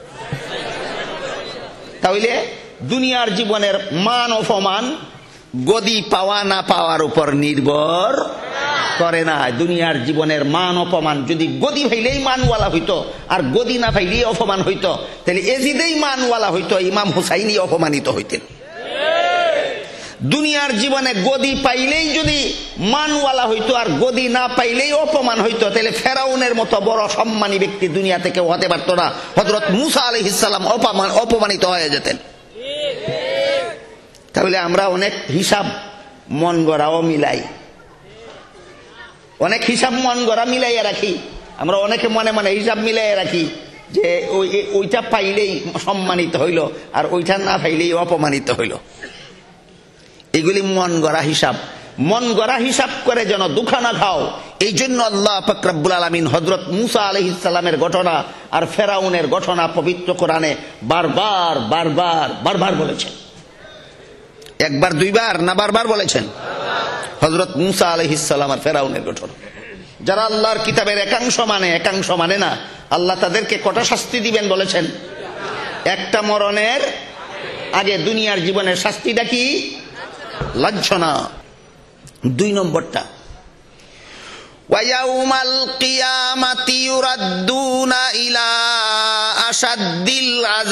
তাহলে দুনিয়ার জীবনের মান অপমান গদি পাওয়া না পাওয়ার উপর নির্ভর করে না। দুনিয়ার জীবনের মান অপমান যদি গদি ভাইলেই মানওয়ালা হইতো আর গদি না ভাইলেই অপমান হইতো, তাহলে এজিদেই মানওয়ালা হইতো, ইমাম হুসাইনই অপমানিত হইতেন। দুনিয়ার জীবনে গদি পাইলেই যদি মানওয়ালা হইতো আর গদি না পাইলেই অপমান হইতো, তাহলে ফেরাউনের মতো বড় সম্মানী ব্যক্তি দুনিয়া থেকে হতে পারতো না। হযরত মূসা আলাইহিস সালাম অপমানিত হয়ে যেতেন। তাহলে আমরা অনেক হিসাব মন গড়াও মিলাই, অনেক হিসাব মন গড়া মিলাইয়া রাখি। আমরা অনেকে মনে মনে হিসাব মিলাইয়া রাখি যে ওইটা পাইলেই সম্মানিত হইল আর ওইটা না পাইলেই অপমানিত হইল। এগুলি মন গড়া হিসাব। মন গড়া হিসাব করে যেন দুঃখা না খাও, এই জন্য আল্লাহ পাক রব্বুল আলামিন হযরত মূসা আলাইহিস সালামের ঘটনা আর ফেরাউনের ঘটনা পবিত্র কোরআনে বারবার বারবার বারবার বলেছেন। একবার দুইবার না বারবার বলেছেন? হযরত মূসা আলাইহিস সালাম আর ফেরাউনের ঘটনা। যারা আল্লাহর কিতাবের একাংশ মানে একাংশ মানে না, আল্লাহ তাদেরকে কটা শাস্তি দিবেন বলেছেন? একটা মরণের আগে। দুনিয়ার জীবনের শাস্তিটা কি? লাঞ্ছনা। 2 নম্বরটা, ওয়ায়াউমাল কিয়ামাতি ইউরাদ্দুনা ইলা আশাদ্দিল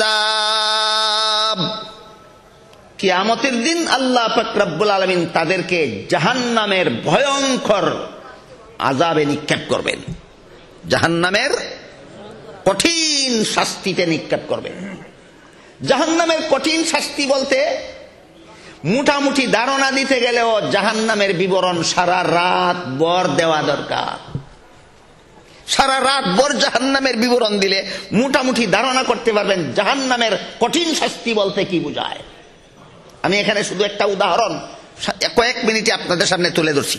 আযাব। কিয়ামতের দিন আল্লাহ পাক রব্বুল আলামিন তাদেরকে জাহান্নামের ভয়ঙ্কর আযাবে নিক্ষেপ করবেন, জাহান্নামের কঠিন শাস্তিতে নিক্ষেপ করবেন। জাহান্নামের কঠিন শাস্তি বলতে মোটামুটি ধারণা দিতে গেলেও জাহান্নামের বিবরণ সারা রাত ভর দেওয়া দরকার। সারা রাত ভর জাহান্নামের বিবরণ দিলে মোটামুটি ধারণা করতে পারবেন জাহান্নামের কঠিন শাস্তি বলতে কি বোঝায়। আমি এখানে শুধু একটা উদাহরণ কয়েক মিনিটে আপনাদের সামনে তুলে ধরছি।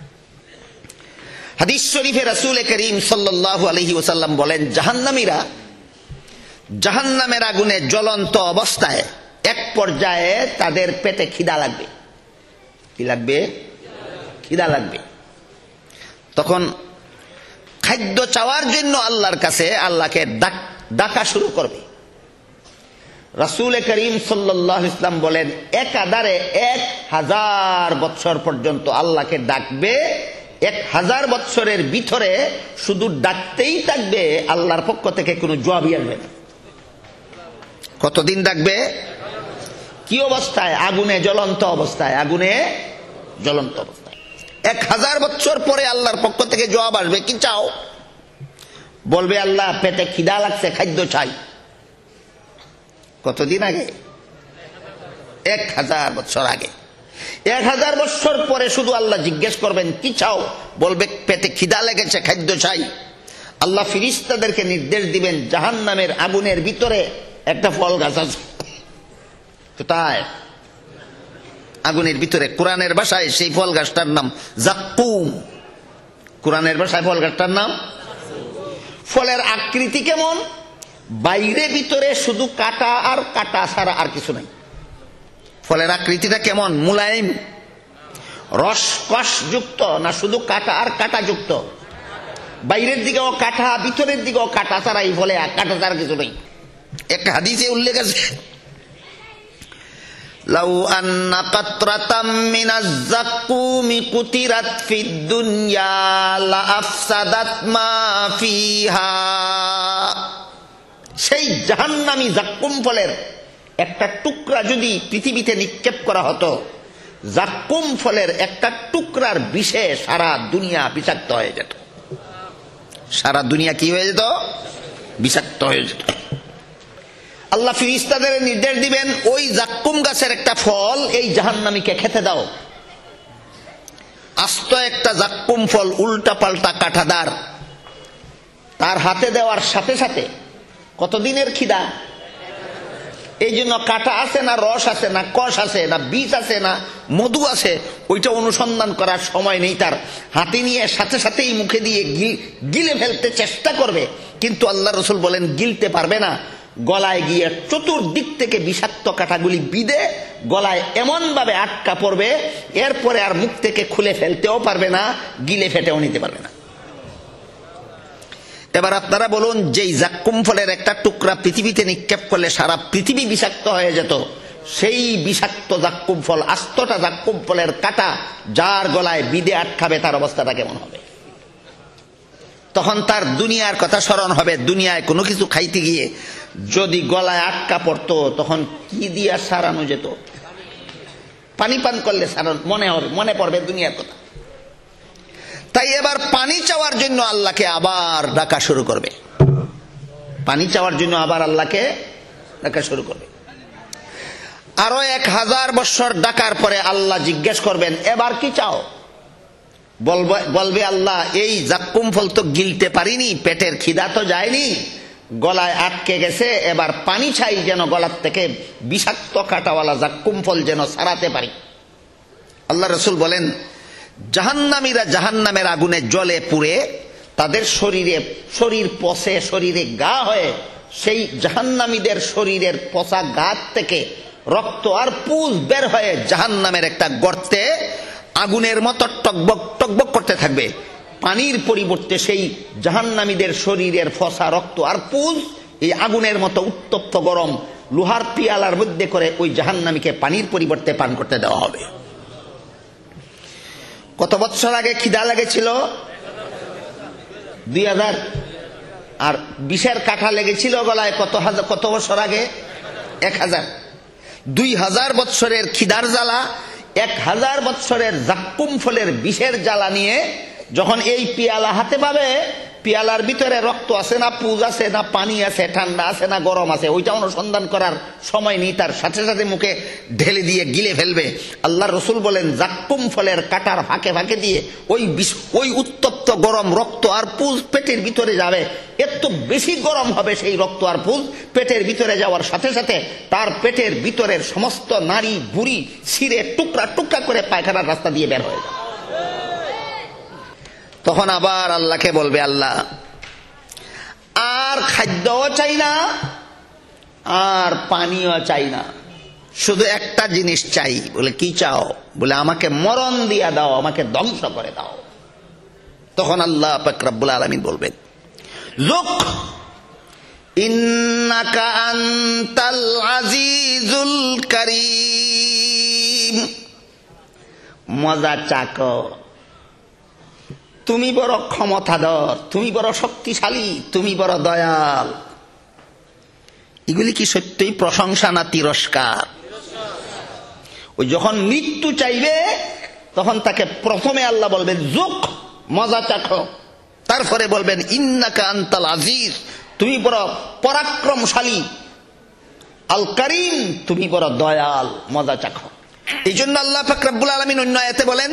হাদিস শরীফে রাসূল করিম সাল্লাল্লাহু আলাইহি ওয়াসাল্লাম বলেন, জাহান্নামীরা জাহান্নামের আগুনে জ্বলন্ত অবস্থায় এক পর্যায়ে তাদের পেটে খিদা লাগবে। কি লাগবে? খিদা লাগবে। তখন খাদ্য চাওয়ার জন্য আল্লাহর কাছে আল্লাহকে ডাকা শুরু করবে। রাসূল করিম সাল্লাল্লাহু আলাইহি ওয়াসাল্লাম বলেন, একাধারে 1000 বছর পর্যন্ত আল্লাহকে ডাকবে। 1000 বছরের ভিতরে শুধু ডাকতেই থাকবে, আল্লাহর পক্ষ থেকে কোনো জবাবই আসবে না। কতদিন ডাকবে? কি অবস্থায়? আগুনে জ্বলন্ত অবস্থায়। আগুনে জ্বলন্ত অবস্থায় 1000 বছর পরে আল্লাহর পক্ষ থেকে জবাব আসবে, কি চাও? বলবে, আল্লাহ পেটে খিদা লাগছে, খাদ্য চাই। কতদিন আগে? 1000 বছর আগে। 1000 বছর পরে শুধু আল্লাহ জিজ্ঞেস করবেন, কি চাও? বলবে, পেটে খিদা লেগেছে, খাদ্য চাই। আল্লাহ ফেরেশতাদেরকে নির্দেশ দিবেন, জাহান্নামের আগুনের ভিতরে একটা ফল গাছ আছে। কোথায়? আগুনের ভিতরে। কোরআনের ভাষায় সেই ফল গাছটার নাম জাক্কুম। কোরআনের ভাষায় ফল গাছটার নাম। ফলের আকৃতি কেমন? বাইরে ভিতরে শুধু কাটা আর কাটা ছাড়া আর কিছু নাই। ফলের আকৃতিটা কেমন? মুলায়েম, রসকস যুক্ত না শুধু কাটা আর কাটা যুক্ত? বাইরের দিকেও কাটা, ভিতরের দিকেও কাটা ছাড়া এই ফলে কাটা ছাড়া কিছু নেই। একটা হাদিসে উল্লেখ আছে, লাউ আন্না কাতরাতাম মিনাজ যাক্কুমি কুতিরাত ফিদ দুনিয়া লা আফসাদাত মা ফিহা। সেই জাহান্নামী যাক্কুম ফলের একটা টুকরা যদি পৃথিবীতে নিক্ষেপ করা হতো, যাক্কুম ফলের একটা টুকরার বিষে সারা দুনিয়া বিষাক্ত হয়ে যেত। সারা দুনিয়া কি হয়ে যেত? বিষাক্ত হয়ে যেত। আল্লাহ ফেরেশতাদের নির্দেশ দিবেন, ওই যাক্কুম গাছের একটা ফল এই জাহান্নামীকে খেতে দাও। আস্ত একটা যাক্কুম ফল, উল্টা পাল্টা কাঁটাদার, তার হাতে দেওয়ার সাথে সাথে কতদিনের খিদা? এই জন্য কাটা আছে না রস আছে না কষ আছে না বীজ আছে না মধু আছে ওইটা অনুসন্ধান করার সময় নেই তার। হাতে নিয়ে সাথে সাথেই মুখে দিয়ে গিলে ফেলতে চেষ্টা করবে, কিন্তু আল্লাহ রসুল বলেন গিলতে পারবে না। গলায় গিয়ে চতুর্দিক থেকে বিষাক্ত কাঁটাগুলি বিঁধে গলায় এমন ভাবে আটকা পড়বে, এরপরে আর মুখ থেকে খুলে ফেলতেও পারবে না, গিলে ফেটেও নিতে পারবে না। এবার আপনারা বলুন, যেই জাক্কুম ফলের একটা টুকরা পৃথিবীতে নিক্ষেপ করলে সারা পৃথিবী বিষাক্ত হয়ে যেত, সেই বিষাক্ত জাক্কুম ফল, আস্তটা জাক্কুম ফলের কাঁটা যার গলায় বিঁধে আটকাবে, তার অবস্থাটা কেমন হবে? তখন তার দুনিয়ার কথা স্মরণ হবে। দুনিয়ায় কোনো কিছু খাইতে গিয়ে যদি গলায় আটকা পড়তো, তখন কি দিয়া সারানো যেত? পানি পান করলে সারানো মনে পড়বে দুনিয়ার কথা। তাই এবার পানি চাওয়ার জন্য আল্লাহকে আবার ডাকা শুরু করবে। পানি চাওয়ার জন্য আবার আল্লাহকে ডাকা শুরু করবে। আরো 1000 বছর ডাকার পরে আল্লাহ জিজ্ঞেস করবেন, এবার কি চাও? বলবে আল্লাহ, এই জাক্কুম ফল তো গিলতে পারিনি, পেটের খিদা তো যায়নি, গলায় আটকে গেছে, এবার পানি চাই যেন গলার থেকে বিষাক্ত কাঁটাওয়ালা জাক্কুম ফল যেন সারাতে পারি। আল্লাহ রসুল বলেন, জাহান্নামীরা জাহান্নামের আগুনে জ্বলে পুড়ে তাদের শরীর পচে, শরীরে গা হয়ে, সেই জাহান্নামীদের শরীরের পচা গা থেকে রক্ত আর পুজ বের হয়ে জাহান্নামের একটা গর্তে আগুনের মতো টকবক টকবক করতে থাকবে। পানির পরিবর্তে সেই জাহান্নামীদের শরীরের ফসা রক্ত আর পুজ এই আগুনের মতো উত্তপ্ত গরম লোহার পিয়ালার মধ্যে করে ওই জাহান্নামীকে পানির পরিবর্তে পান করতে দেওয়া হবে। কত বছর আগে খিদা লেগেছিল? 2000। আর বিষের কাঁটা লেগেছিল গলায় কত বছর আগে? 1000। 2000 বছরের খিদার জ্বালা, 1000 বছরের জাক্কুম ফলের বিষের জ্বালা নিয়ে যখন এই পিয়ালা হাতে পাবে, পিয়ালার ভিতরে রক্ত আছে না পুজ আছে না পানি আছে, ঠান্ডা আছে না গরম আছে, ওইটা অনুসন্ধান করার সময় নেই, তার সাথে সাথে মুখে ঢেলে দিয়ে গিলে ফেলবে। আল্লাহ রসুল বলেন, জাক্কুম ফলের কাঁটার ফাঁকে ফাঁকে দিয়ে ওই উত্তপ্ত গরম রক্ত আর পুজ পেটের ভিতরে যাবে। এত বেশি গরম হবে সেই রক্ত আর পুজ, পেটের ভিতরে যাওয়ার সাথে সাথে তার পেটের ভিতরের সমস্ত নাড়ি বুড়ি ছিঁড়ে টুকরা টুকরা করে পায়খানার রাস্তা দিয়ে বের হয়ে যাবে। তখন আবার আল্লাহকে বলবে, আল্লাহ আর খাদ্যও চাই না, আর পানিও চাই না, শুধু একটা জিনিস চাই। বলে, কি চাও? বলে, আমাকে মরণ দিয়া দাও, আমাকে ধ্বংস করে দাও। তখন আল্লাহ পাক রব্বুল আলামিন বলবেন, যুক ইন্নাকা আনতাল আজিজুল কারীম। মজা চাকো, তুমি বড় ক্ষমতাধর, তুমি বড় শক্তিশালী, তুমি বড় দয়াল। এগুলি কি সত্যই প্রশংসা না তিরস্কার? ওই যখন মৃত্যু চাইবে তখন তাকে প্রথমে আল্লাহ বলবেন যুক, মজা চাখো, তারপরে বলবেন ইন্নাকা আনতাল আজিজ, তুমি বড় পরাক্রমশালী, আল কারীম, তুমি বড় দয়াল, মজা চাখো। এই জন্য আল্লাহ পাক রব্বুল আলামিন অন্য আয়াতে বলেন,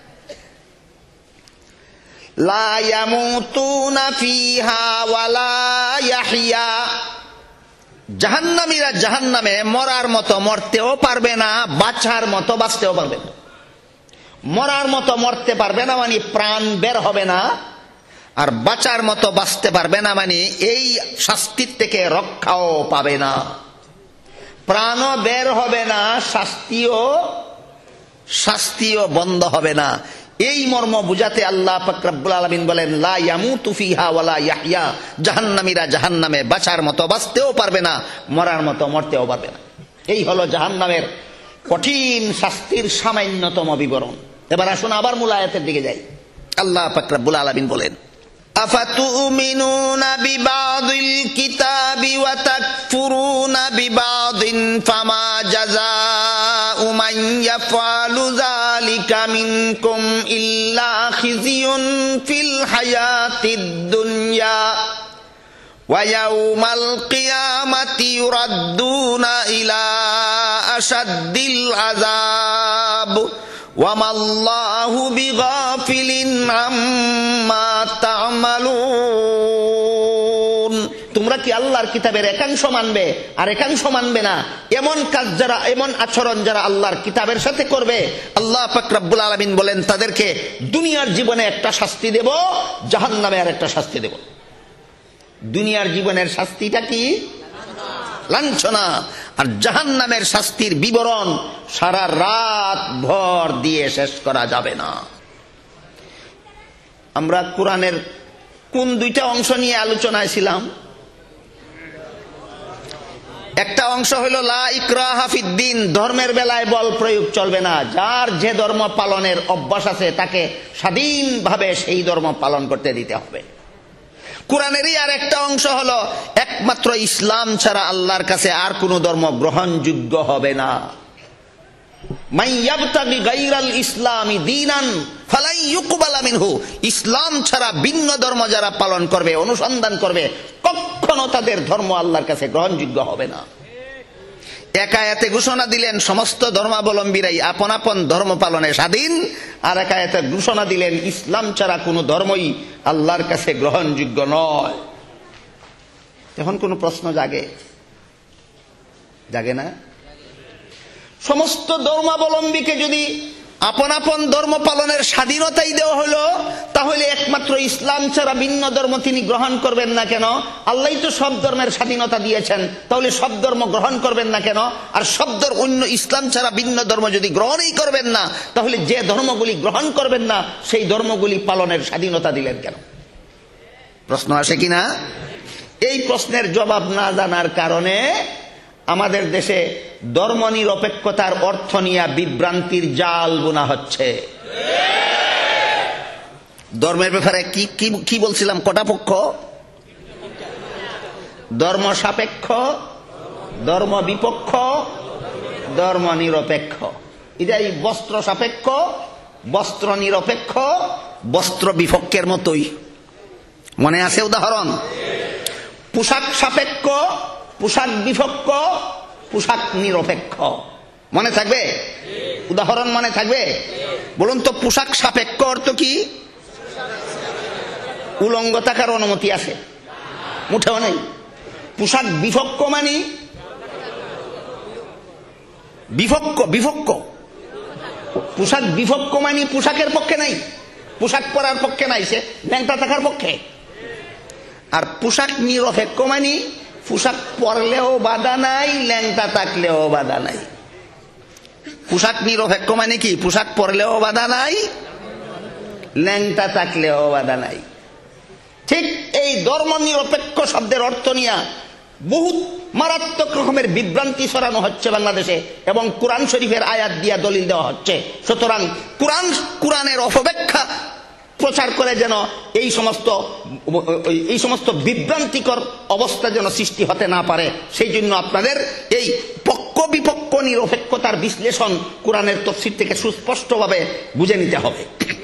লা ইয়ামুতুনা ফিহা ওয়ালা ইয়াহইয়া। জাহান্নামীরা জাহান্নামে মরার মতো মরতেও পারবে না, বাঁচার মতো বাঁচতেও পারবে না। মরার মতো মরতে পারবে না মানে প্রাণ বের হবে না, আর বাঁচার মতো বাঁচতে পারবে না মানে এই শাস্তির থেকে রক্ষাও পাবে না। প্রাণও বের হবে না, শাস্তিও বন্ধ হবে না। এই মর্ম বুঝাতে আল্লাহ পাক রব্বুল আলামিন বলেন, লা ইয়ামুতু ফিহা ওয়ালা ইয়াহইয়া। জাহান্নামীরা জাহান্নামে বাঁচার মতো বাঁচতেও পারবে না, মরার মতো মরতেও পারবে না। এই হলো জাহান্নামের কঠিন শাস্তির সামান্যতম বিবরণ। এবার আসুন আবার মূল আয়াতের দিকে যাই। আল্লাহ পাক রব্বুল আলামিন বলেন, আফাতুমিনুনা বিবাদিল কিতাবি ওয়া তাকফুরুনা বিবাদিন ফামা জাযাউ মান ইয়াফআলু যালিকা মিনকুম ইল্লা খিজিয়ুন ফিল হায়াতিদ দুনিয়া ওয়া ইয়াউমাল কিয়ামাতি ইউরাদ্দুনা ইলা আশাদ্দিল আযাব ওয়া মাল্লাহু বিগাফিলিন আম্মা তা'মালুন। কি আল্লাহর কিতাবের একাংশ মানবে আর একাংশ মানবে না, এমন কাজ যারা, এমন আচরণ যারা আল্লাহর কিতাবের সাথে করবে, আল্লাহ পাক রব্বুল আলামিন বলেন তাদেরকে দুনিয়ার জীবনে একটা শাস্তি দেব, জাহান্নামে আর একটা শাস্তি দেব। দুনিয়ার জীবনের শাস্তিটা কি? লাঞ্ছনা। আর জাহান্নামের শাস্তির বিবরণ সারা রাত ভর দিয়ে শেষ করা যাবে না। আমরা কোরআনের কোন দুইটা অংশ নিয়ে আলোচনায় ছিলাম? একটা অংশ হলো লা ইকরাহা ফিদ্দিন, ধর্মের বেলায় বল প্রয়োগ চলবে না। যার যে ধর্ম পালনের অভ্যাস আছে তাকে স্বাধীনভাবে সেই ধর্ম পালন করতে দিতে হবে। কোরআনেরই আর একটা অংশ হলো একমাত্র ইসলাম ছাড়া আল্লাহর কাছে আর কোনো ধর্ম গ্রহণযোগ্য হবে না। মান ইয়াবতাগি গায়রাল ইসলামি দীনান ফালাই ইউকবালা মিনহু, ইসলাম ছাড়া ভিন্ন ধর্ম যারা পালন করবে, অনুসন্ধান করবে, কখনো তাদের ধর্ম আল্লাহর কাছে গ্রহণযোগ্য হবে না। এক আয়াতে ঘোষণা দিলেন সমস্ত ধর্মাবলম্বীরাই আপন আপন ধর্ম পালনে স্বাধীন, আর এক আয়াতে ঘোষণা দিলেন ইসলাম ছাড়া কোনো ধর্মই আল্লাহর কাছে গ্রহণযোগ্য নয়। এখন কোনো প্রশ্ন জাগে? জাগে না? সমস্ত ধর্মাবলম্বীকে যদি আপন আপন ধর্ম পালনের স্বাধীনতাই দেওয়া হলো, তাহলে একমাত্র ইসলাম ছাড়া ভিন্ন ধর্ম তিনি গ্রহণ করবেন না কেন? আল্লাহই তো সব ধর্মের স্বাধীনতা দিয়েছেন, তাহলে সব ধর্ম গ্রহণ করবেন না কেন? আর সব অন্য ইসলাম ছাড়া ভিন্ন ধর্ম যদি গ্রহণই করবেন না, তাহলে যে ধর্মগুলি গ্রহণ করবেন না সেই ধর্মগুলি পালনের স্বাধীনতা দিলেন কেন? প্রশ্ন আসে কিনা? এই প্রশ্নের জবাব না জানার কারণে আমাদের দেশে ধর্ম নিরপেক্ষতার অর্থ নিয়ে বিভ্রান্তির জাল বোনা হচ্ছে। ধর্মের ব্যাপারে কি কি কি বলছিলাম? কটা পক্ষ? ধর্ম সাপেক্ষ, ধর্ম বিপক্ষ, ধর্ম নিরপেক্ষ। এটাই বস্ত্র সাপেক্ষ, বস্ত্র নিরপেক্ষ, বস্ত্র বিপক্ষের মতোই। মনে আছে উদাহরণ? পোশাক সাপেক্ষ, পোশাক বিপক্ষ, পোশাক নিরপেক্ষ। মনে থাকবে? উদাহরণ মনে থাকবে? বলুন তো, পোশাক সাপেক্ষ অর্থ কি? উলঙ্গ থাকার অনুমতি আছে? মুঠেও নেই। পোশাক বিপক্ষ মানে বিপক্ষ, বিপক্ষ। পোশাক বিপক্ষ মানে পোশাকের পক্ষে নাই, পোশাক পরার পক্ষে নাই, সে ল্যাংটা থাকার পক্ষে। আর পোশাক নিরপেক্ষ মানে পোশাক পরলেও বাধা নাই, ল্যাংটা থাকলেও বাধা নাই। পোশাক নিরপেক্ষ মানে কি? পোশাক পরলেও বাধা নাই, ল্যাংটা থাকলেও বাধা নাই। ঠিক এই ধর্ম নিরপেক্ষ শব্দের অর্থ নিয়ে বহুত মারাত্মক রকমের বিভ্রান্তি ছড়ানো হচ্ছে বাংলাদেশে, এবং কোরআন শরীফের আয়াত দিয়া দলিল দেওয়া হচ্ছে। সুতরাং কোরআনের অপব্যাখ্যা প্রচার করে যেন এই সমস্ত বিভ্রান্তিকর অবস্থা যেন সৃষ্টি হতে না পারে, সেই জন্য আপনাদের এই পক্ষ বিপক্ষ নিরপেক্ষতার বিশ্লেষণ কোরআনের তাফসীর থেকে সুস্পষ্টভাবে বুঝে নিতে হবে।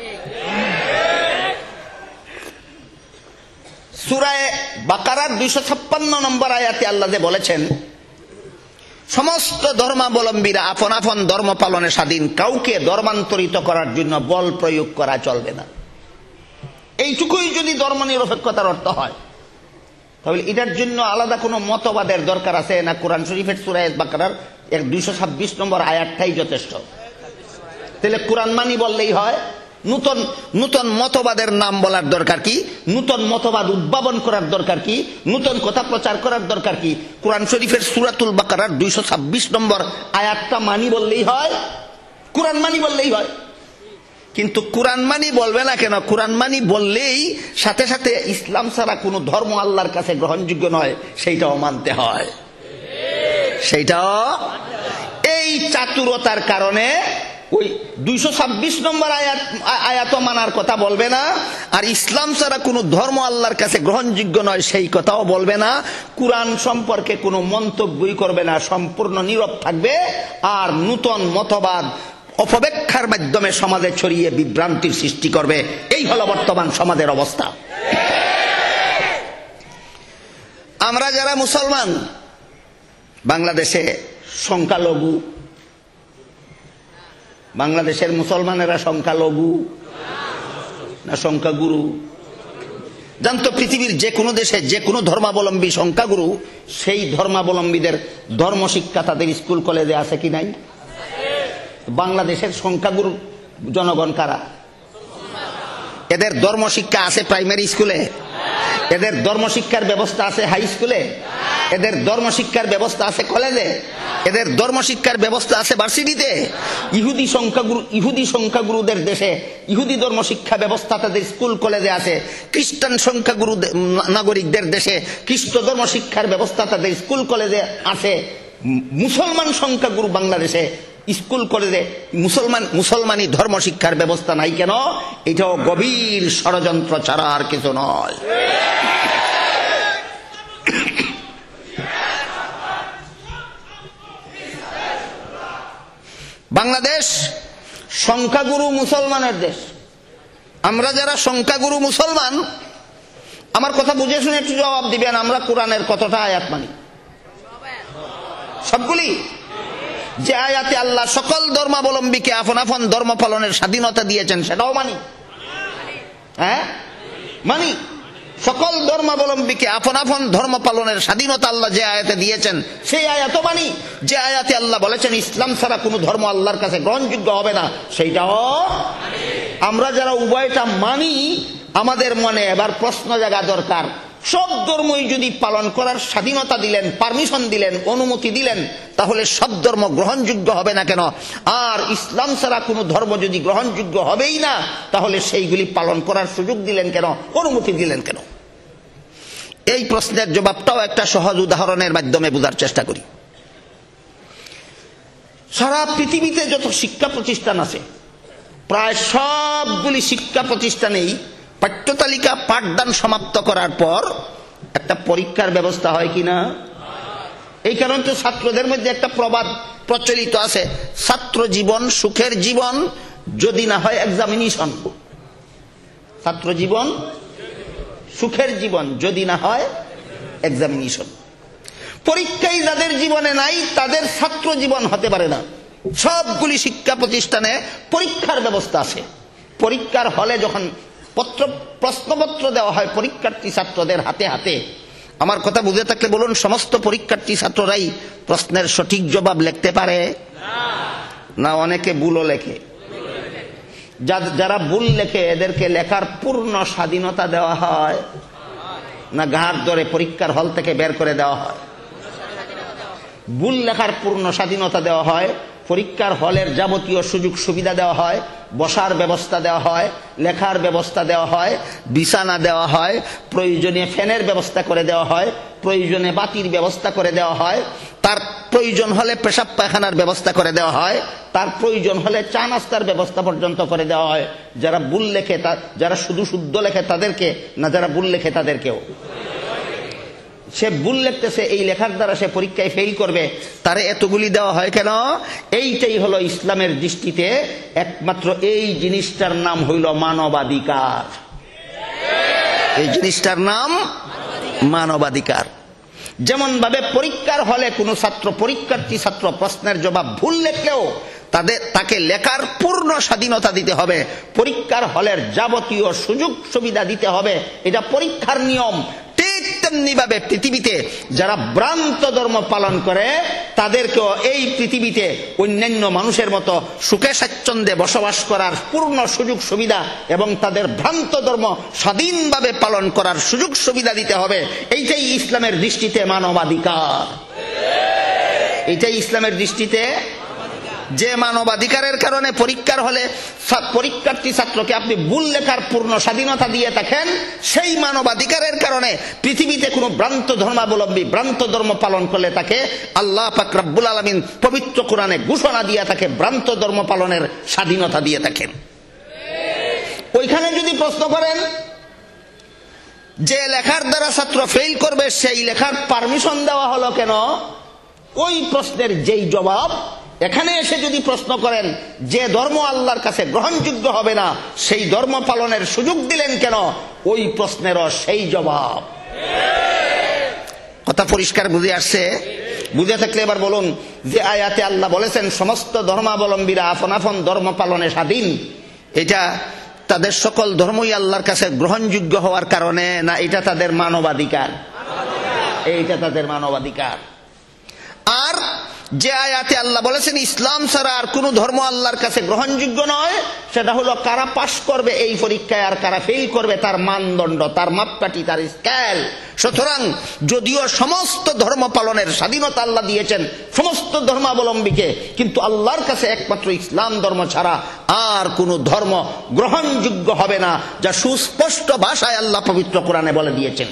সূরা বাকারার 256 নম্বর আয়াতে আল্লাহ যে বলেছেন সমস্ত ধর্মাবলম্বীরা আপন আপন ধর্ম পালনে স্বাধীন, কাউকে ধর্মান্তরিত করার জন্য বল প্রয়োগ করা চলবে না। এইটুকুই যদি ধর্ম নিরপেক্ষতার অর্থ হয়, তাহলে এটার জন্য আলাদা কোনো মতবাদের দরকার আছে না? কোরআন শরীফের সূরা বাকারার 226 নম্বর আয়াতটাই যথেষ্ট। তাহলে কোরআন মানি বললেই হয়? নূতন নূতন মতবাদের নাম বলার দরকার কি? নূতন মতবাদ উদ্ভাবন করার দরকার কি? নূতন কথা প্রচার করার দরকার কি? কোরআন শরীফের সূরাতুল বাকারার 226 নম্বর আয়াতটা মানি বললেই হয়, কোরআন মানি বললেই হয়। কিন্তু কোরআন মানি বলবে না কেন? কোরআন মানি বললেই সাথে সাথে ইসলাম ছাড়া কোনো ধর্ম আল্লাহর কাছে গ্রহণযোগ্য নয়, সেইটাও মানতে হয়। সেইটাও এই চাতুরতার কারণে ওই 226 নম্বর আয়াত মানার কথা বলবে না, আর ইসলাম ছাড়া কোনো ধর্ম আল্লাহর কাছে গ্রহণযোগ্য নয় সেই কথাও বলবে না। কোরআন সম্পর্কে কোনো মন্তব্যই করবে না, সম্পূর্ণ নীরব থাকবে। আর নূতন মতবাদ অপব্যাখ্যার মাধ্যমে সমাজে ছড়িয়ে বিভ্রান্তির সৃষ্টি করবে। এই হলো বর্তমান সমাজের অবস্থা। আমরা যারা মুসলমান, বাংলাদেশে সংখ্যালঘু, বাংলাদেশের মুসলমানেরা সংখ্যালঘু না সংখ্যাগুরু? জানতো পৃথিবীর যে কোনো দেশে যে কোনো ধর্মাবলম্বী সংখ্যাগুরু, সেই ধর্মাবলম্বীদের ধর্ম শিক্ষা তাদের স্কুল কলেজে আছে কি নাই? বাংলাদেশের সংখ্যাগুরু জনগণ কারা? এদের ধর্ম শিক্ষা আছে প্রাইমারি স্কুলে? এদের ধর্ম শিক্ষার ব্যবস্থা আছে হাই স্কুলে? এদের ধর্ম শিক্ষার ব্যবস্থা আছে কলেজে? এদের ধর্ম শিক্ষার ব্যবস্থা আছে ভার্সিটিতে? ইহুদি সংখ্যাগুরুদের দেশে ইহুদি ধর্ম শিক্ষা ব্যবস্থা তাদের স্কুল কলেজে আছে। খ্রিস্টান সংখ্যাগুরু নাগরিকদের দেশে খ্রিস্ট ধর্ম শিক্ষার ব্যবস্থা তাদের স্কুল কলেজে আছে। মুসলমান সংখ্যাগুরু বাংলাদেশে স্কুল কলেজে মুসলমানি ধর্ম শিক্ষার ব্যবস্থা নাই কেন? এটাও গভীর ষড়যন্ত্র ছাড়া আর কিছু নয়। বাংলাদেশ সংখ্যাগুরু মুসলমানের দেশ। আমরা যারা সংখ্যাগুরু মুসলমান, আমার কথা বুঝে শুনে একটু জবাব দিবেন, আমরা কোরআনের কতটা আয়াত মানি? সবগুলি। যে আয়াতে আল্লাহ সকল ধর্মাবলম্বীকে আপন আপন ধর্ম পালনের স্বাধীনতা দিয়েছেন সেটাও মানি। হ্যাঁ, মানি। সকল ধর্মাবলম্বীকে আপন আপন ধর্ম পালনের স্বাধীনতা আল্লাহ যে আয়াতে দিয়েছেন সেই আয়াতও মানি। যে আয়াতে আল্লাহ বলেছেন ইসলাম ছাড়া কোনো ধর্ম আল্লাহর কাছে গ্রহণযোগ্য হবে না, সেইটাও আমরা যারা উভয়টা মানি, আমাদের মনে এবার প্রশ্ন জাগা দরকার, সব ধর্মই যদি পালন করার স্বাধীনতা দিলেন, পারমিশন দিলেন, অনুমতি দিলেন, তাহলে সব ধর্ম গ্রহণযোগ্য হবে না কেন? আর ইসলাম ছাড়া কোনো ধর্ম যদি গ্রহণযোগ্য হবেই না, তাহলে সেইগুলি পালন করার সুযোগ দিলেন কেন, অনুমতি দিলেন কেন? এই প্রশ্নের জবাবটাও একটা সহজ উদাহরণের মাধ্যমে বোঝার চেষ্টা করি। সারা পৃথিবীতে যত শিক্ষা প্রতিষ্ঠান আছে, প্রায় সবগুলি শিক্ষা প্রতিষ্ঠানেই পাঠ্যতালিকা পাঠদান সমাপ্ত করার পর একটা পরীক্ষার ব্যবস্থা হয় কিনা? এই কারণে তো ছাত্রদের মধ্যে একটা প্রবাদ প্রচলিত আছে, ছাত্র জীবন সুখের জীবন যদি না হয় এক্সামিনেশন। ছাত্র জীবন সুখের জীবন যদি না হয় এক্সামিনেশন। পরীক্ষাই যাদের জীবনে নাই তাদের ছাত্র জীবন হতে পারে না। সবগুলি শিক্ষা প্রতিষ্ঠানে পরীক্ষার ব্যবস্থা আছে। পরীক্ষার হলে যখন প্রশ্নপত্র দেওয়া হয় পরীক্ষার্থী ছাত্রদের হাতে হাতে, আমার কথা বুঝে থাকলে বলুন, সমস্ত পরীক্ষার্থী ছাত্ররাই প্রশ্নের সঠিক জবাব লিখতে পারে না? অনেকে ভুলও লেখে। যারা ভুল লেখে এদেরকে লেখার পূর্ণ স্বাধীনতা দেওয়া হয় না ঘাড় ধরে পরীক্ষার হল থেকে বের করে দেওয়া হয়? ভুল লেখার পূর্ণ স্বাধীনতা দেওয়া হয়, পরীক্ষার হলের যাবতীয় সুযোগ সুবিধা দেওয়া হয়, বসার ব্যবস্থা দেওয়া হয়, লেখার ব্যবস্থা দেওয়া হয়, বিছানা দেওয়া হয়, প্রয়োজনে ফ্যানের ব্যবস্থা করে দেওয়া হয়, প্রয়োজনে বাতির ব্যবস্থা করে দেওয়া হয়, তার প্রয়োজন হলে পেশাব পায়খানার ব্যবস্থা করে দেওয়া হয়, তার প্রয়োজন হলে চা নাস্তার ব্যবস্থা পর্যন্ত করে দেওয়া হয়। যারা ভুল লেখে, যারা শুধু শুদ্ধ লেখে তাদেরকে না, যারা ভুল লেখে তাদেরকেও। সে ভুল লিখতেছে, এই লেখার দ্বারা সে পরীক্ষায় ফেল করবে, তারে এতগুলি দেওয়া হয় কেন? এইটাই হলো ইসলামের দৃষ্টিতে একমাত্র এই জিনিসটার নাম হইল মানবাধিকার। এই জিনিসটার নাম মানবাধিকার। যেমন ভাবে পরীক্ষার হলে কোনো পরীক্ষার্থী ছাত্র প্রশ্নের জবাব ভুল লিখলেও তাকে লেখার পূর্ণ স্বাধীনতা দিতে হবে, পরীক্ষার হলের যাবতীয় সুযোগ সুবিধা দিতে হবে, এটা পরীক্ষার নিয়ম। ঠিক তেমনি ভাবে পৃথিবীতে যারা ভ্রান্ত ধর্ম পালন করে তাদেরকেও এই পৃথিবীতে অন্যান্য মানুষের মতো সুখে স্বাচ্ছন্দ্যে বসবাস করার পূর্ণ সুযোগ সুবিধা এবং তাদের ভ্রান্ত ধর্ম স্বাধীনভাবে পালন করার সুযোগ সুবিধা দিতে হবে। এইটাই ইসলামের দৃষ্টিতে মানবাধিকার। এইটাই ইসলামের দৃষ্টিতে যে মানবাধিকারের কারণে পরীক্ষার হলে পরীক্ষার্থী ছাত্রকে আপনি ভুল লেখার পূর্ণ স্বাধীনতা দিয়ে থাকেন, সেই মানবাধিকারের কারণে পৃথিবীতে কোনো ভ্রান্ত ধর্মাবলম্বী ভ্রান্ত ধর্ম পালন করলে তাকে আল্লাহ পাক রব্বুল আলামিন পবিত্র কোরআনে ঘোষণা দিয়ে তাকে ভ্রান্ত ধর্ম পালনের স্বাধীনতা দিয়ে থাকেন। ওইখানে যদি প্রশ্ন করেন যে লেখার দ্বারা ছাত্র ফেল করবে, সেই লেখার পারমিশন দেওয়া হলো কেন, ওই প্রশ্নের যেই জবাব এখানে এসে যদি প্রশ্ন করেন যে ধর্ম আল্লাহর কাছে গ্রহণযোগ্য হবে না সেই ধর্ম পালনের সুযোগ দিলেন কেন, ওই প্রশ্নেরও সেই জবাব। কথা পরিষ্কার বুঝে আসছে? বুঝে থাকলে এবার বলুন, যে আয়াতে আল্লাহ বলেছেন সমস্ত ধর্মাবলম্বীরা আপন আপন ধর্ম পালনে স্বাধীন, এটা তাদের সকল ধর্মই আল্লাহর কাছে গ্রহণযোগ্য হওয়ার কারণে, না এটা তাদের মানবাধিকার? এইটা তাদের মানবাধিকার। আর যে আয়াতে আল্লাহ বলেছেন ইসলাম ছাড়া আর কোন ধর্ম আল্লাহর কাছে গ্রহণযোগ্য নয়, সেটা হলো কারা পাশ করবে এই পরীক্ষায় আর কারা ফেল করবে তার মানদণ্ড, তার মাপকাঠি, তার স্কেল। সুতরাং যদিও সমস্ত ধর্ম পালনের স্বাধীনতা আল্লাহ দিয়েছেন সমস্ত ধর্মাবলম্বীকে, কিন্তু আল্লাহর কাছে একমাত্র ইসলাম ধর্ম ছাড়া আর কোন ধর্ম গ্রহণযোগ্য হবে না, যা সুস্পষ্ট ভাষায় আল্লাহ পবিত্র কোরআনে বলে দিয়েছেন।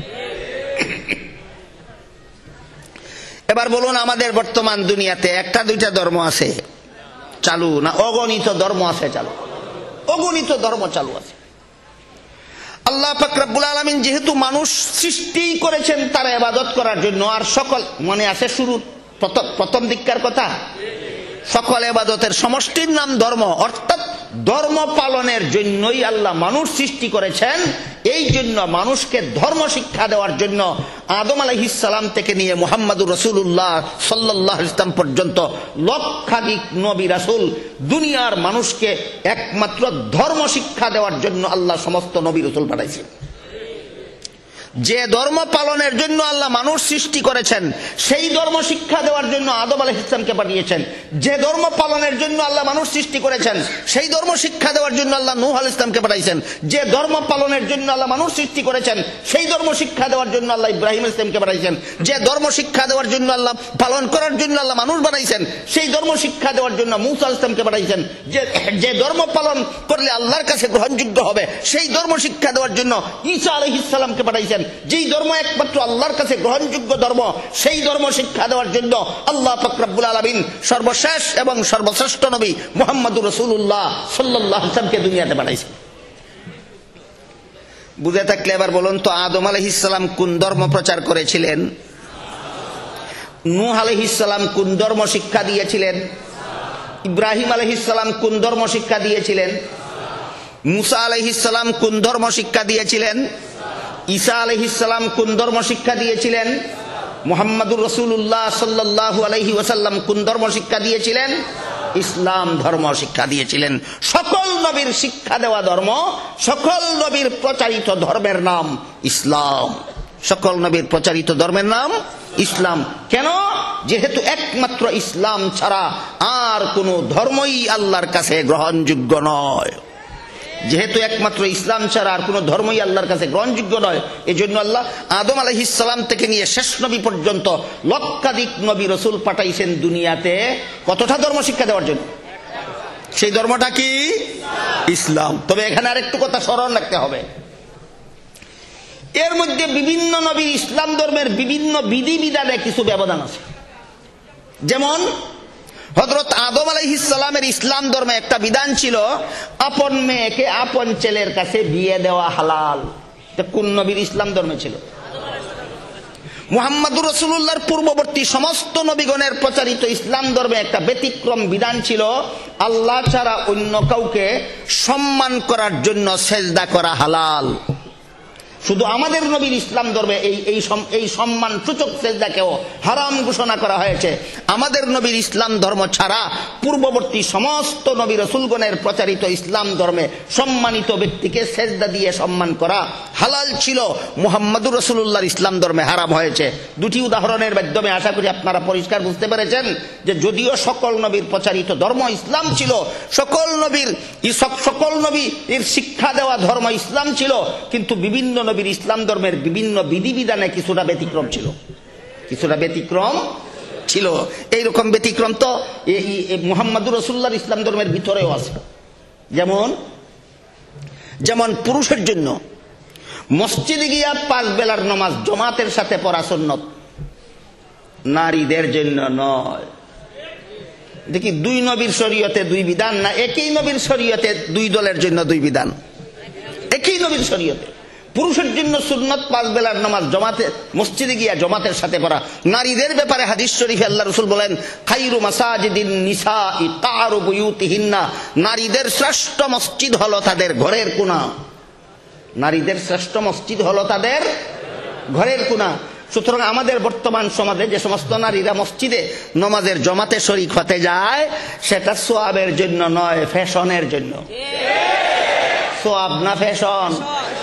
এবার বলুন, আমাদের বর্তমান দুনিয়াতে একটা দুইটা ধর্ম আছে চালু, না অগণিত ধর্ম আছে চালু? অগণিত ধর্ম চালু আছে। আল্লাহ পাক রব্বুল আলামিন যেহেতু মানুষ সৃষ্টি করেছেন তার ইবাদত করার জন্য, আর সকল মনে আছে শুরুর প্রথম দিককার কথা, সকল ইবাদতের সমষ্টির নাম ধর্ম, অর্থাৎ ধর্ম পালনের জন্যই আল্লাহ মানুষ সৃষ্টি করেছেন। এই জন্য মানুষকে ধর্ম শিক্ষা দেওয়ার জন্য আদম আলাইহিস সালাম থেকে নিয়ে মুহাম্মদুর রাসূলুল্লাহ সাল্লাল্লাহু আলাইহি ওয়াসাল্লাম পর্যন্ত লক্ষাধিক নবী রাসূল দুনিয়ার মানুষকে একমাত্র ধর্ম শিক্ষা দেওয়ার জন্য আল্লাহ সমস্ত নবী রাসূল পাঠাইছেন। যে ধর্ম পালনের জন্য আল্লাহ মানুষ সৃষ্টি করেছেন সেই ধর্ম শিক্ষা দেওয়ার জন্য আদম আলাইহিস সালামকে পাঠিয়েছেন। যে ধর্ম পালনের জন্য আল্লাহ মানুষ সৃষ্টি করেছেন সেই ধর্ম শিক্ষা দেওয়ার জন্য আল্লাহ নূহ আলাইহিস সালামকে পাঠাইছেন। যে ধর্ম পালনের জন্য আল্লাহ মানুষ সৃষ্টি করেছেন সেই ধর্ম শিক্ষা দেওয়ার জন্য আল্লাহ ইব্রাহিম আলাইহিস সালামকে পাঠাইছেন। যে ধর্ম শিক্ষা দেওয়ার জন্য আল্লাহ পালন করার জন্য আল্লাহ মানুষ বানাইছেন সেই ধর্ম শিক্ষা দেওয়ার জন্য মূসা আলাইহিস সালামকে পাঠাইছেন। যে ধর্ম পালন করলে আল্লাহর কাছে গ্রহণযোগ্য হবে সেই ধর্ম শিক্ষা দেওয়ার জন্য ঈসা আলাইহিস সালামকে পাঠাইছেন। যেই ধর্ম একমাত্র আল্লাহর কাছে গ্রহণযোগ্য ধর্ম সেই ধর্ম শিক্ষা দেওয়ার জন্য আল্লাহ পাক রব্বুল আলামিন সর্বশেষ এবং সর্বশ্রেষ্ঠ নবী মুহাম্মদুর রাসূলুল্লাহ সাল্লাল্লাহু আলাইহি ওয়াসাল্লামকে দুনিয়াতে পাঠাইছেন। বুঝে থাকলে এবার বলুন তো, আদম আলাইহিস সালাম কোন ধর্ম প্রচার করেছিলেন? নূহ আলাইহিস সালাম কোন ধর্ম শিক্ষা দিয়েছিলেন? ইব্রাহিম আলাইহিস সালাম কোন ধর্ম শিক্ষা দিয়েছিলেন? মুসা আলাইহিস সালাম কোন ধর্ম শিক্ষা দিয়েছিলেন? ঈসা আলাইহিস সালাম কোন ধর্ম শিক্ষা দিয়েছিলেন? মুহাম্মদুর রাসূলুল্লাহ সাল্লাল্লাহু আলাইহি ওয়াসাল্লাম কোন ধর্ম শিক্ষা দিয়েছিলেন? ইসলাম ধর্ম শিক্ষা দিয়েছিলেন। সকল নবীর শিক্ষা দেওয়া ধর্ম, সকল নবীর প্রচারিত ধর্মের নাম ইসলাম। সকল নবীর প্রচারিত ধর্মের নাম ইসলাম। কেন? যেহেতু একমাত্র ইসলাম ছাড়া আর কোন ধর্মই আল্লাহর কাছে গ্রহণযোগ্য নয়। যেহেতু একমাত্র ইসলাম ছাড়া আর কোন ধর্মই আল্লাহর কাছে গ্রহণযোগ্য নয়, এই জন্য আল্লাহ আদম আলাইহিস সালাম থেকে নিয়ে শেষ নবী পর্যন্ত লক্ষাধিক নবী রাসূল পাঠাইছেন দুনিয়াতে কতটা ধর্ম শিক্ষা দেওয়ার জন্য? সেই ধর্মটা কি? ইসলাম। তবে এখানে আরেকটু কথা স্মরণ রাখতে হবে, এর মধ্যে বিভিন্ন নবীর ইসলাম ধর্মের বিভিন্ন বিধিবিধানে কিছু ব্যবধান আছে। যেমন হযরত আদম আলাইহিস সালামের ইসলাম ধর্মে একটা বিধান ছিল, আপন মেয়েকে আপন ছেলের কাছে বিয়ে দেওয়া হালাল। এটা কোন নবীর ইসলাম ধর্মে ছিল? মুহাম্মদুর রাসূলুল্লাহর পূর্ববর্তী সমস্ত নবীগণের প্রচারিত ইসলাম ধর্মে একটা ব্যতিক্রম বিধান ছিল, আল্লাহ ছাড়া অন্য কাউকে সম্মান করার জন্য সেজদা করা হালাল। শুধু আমাদের নবীর ইসলাম ধর্মে এই সম্মান সূচক সেজদাকেও হারাম ঘোষণা করা হয়েছে। আমাদের নবীর ইসলাম ধর্ম ছাড়া পূর্ববর্তী সমস্ত নবী রাসূলগণের প্রচারিত ইসলাম ধর্মে সম্মানিত ব্যক্তিকে সেজদা দিয়ে সম্মান করা হালাল ছিল, মুহাম্মদুর রাসূলুল্লাহর ইসলাম ধর্মে হারাম হয়েছে। দুটি উদাহরণের মাধ্যমে আশা করি আপনারা পরিষ্কার বুঝতে পেরেছেন যে যদিও সকল নবীর প্রচারিত ধর্ম ইসলাম ছিল, সকল নবীর শিক্ষা দেওয়া ধর্ম ইসলাম ছিল, কিন্তু বিভিন্ন নবীর ইসলাম ধর্মের বিভিন্ন বিধিবিধানে কিছুটা ব্যতিক্রম ছিল। এইরকম ব্যতিক্রম তো মুহাম্মদুর রাসূলুল্লাহর ইসলাম ধর্মের ভিতরেও আছে। যেমন পুরুষের জন্য মসজিদে গিয়া 5 বেলার নামাজ জামাতের সাথে পড়া সুন্নাত, নারীদের জন্য নয়। দেখি 2 নবীর শরীয়তে 2 বিধান, না একই নবীর শরীয়তে 2 দলের জন্য 2 বিধান? একই নবীর শরীয়তে পুরুষের জন্য সুন্নাত 5 বেলার নামাজ জামাতে মসজিদে গিয়া জামাতের সাথে পড়া। নারীদের ব্যাপারে হাদিস শরীফে আল্লাহ রাসূল বলেন, খায়রু মাসাজিদিন নিসাই তারু বুয়ুতিহিন্না, নারীদের শ্রেষ্ঠ মসজিদ হলো তাদের ঘরের কোণা। নারীদের শ্রেষ্ঠ মসজিদ হলো তাদের ঘরের কোণা। সুতরাং আমাদের বর্তমান সমাজে যে সমস্ত নারীরা মসজিদে নামাজের জামাতে শরীক হতে যায় সেটা সওয়াবের জন্য নয়, ফ্যাশনের জন্য। সোয়াব না ফ্যাশন?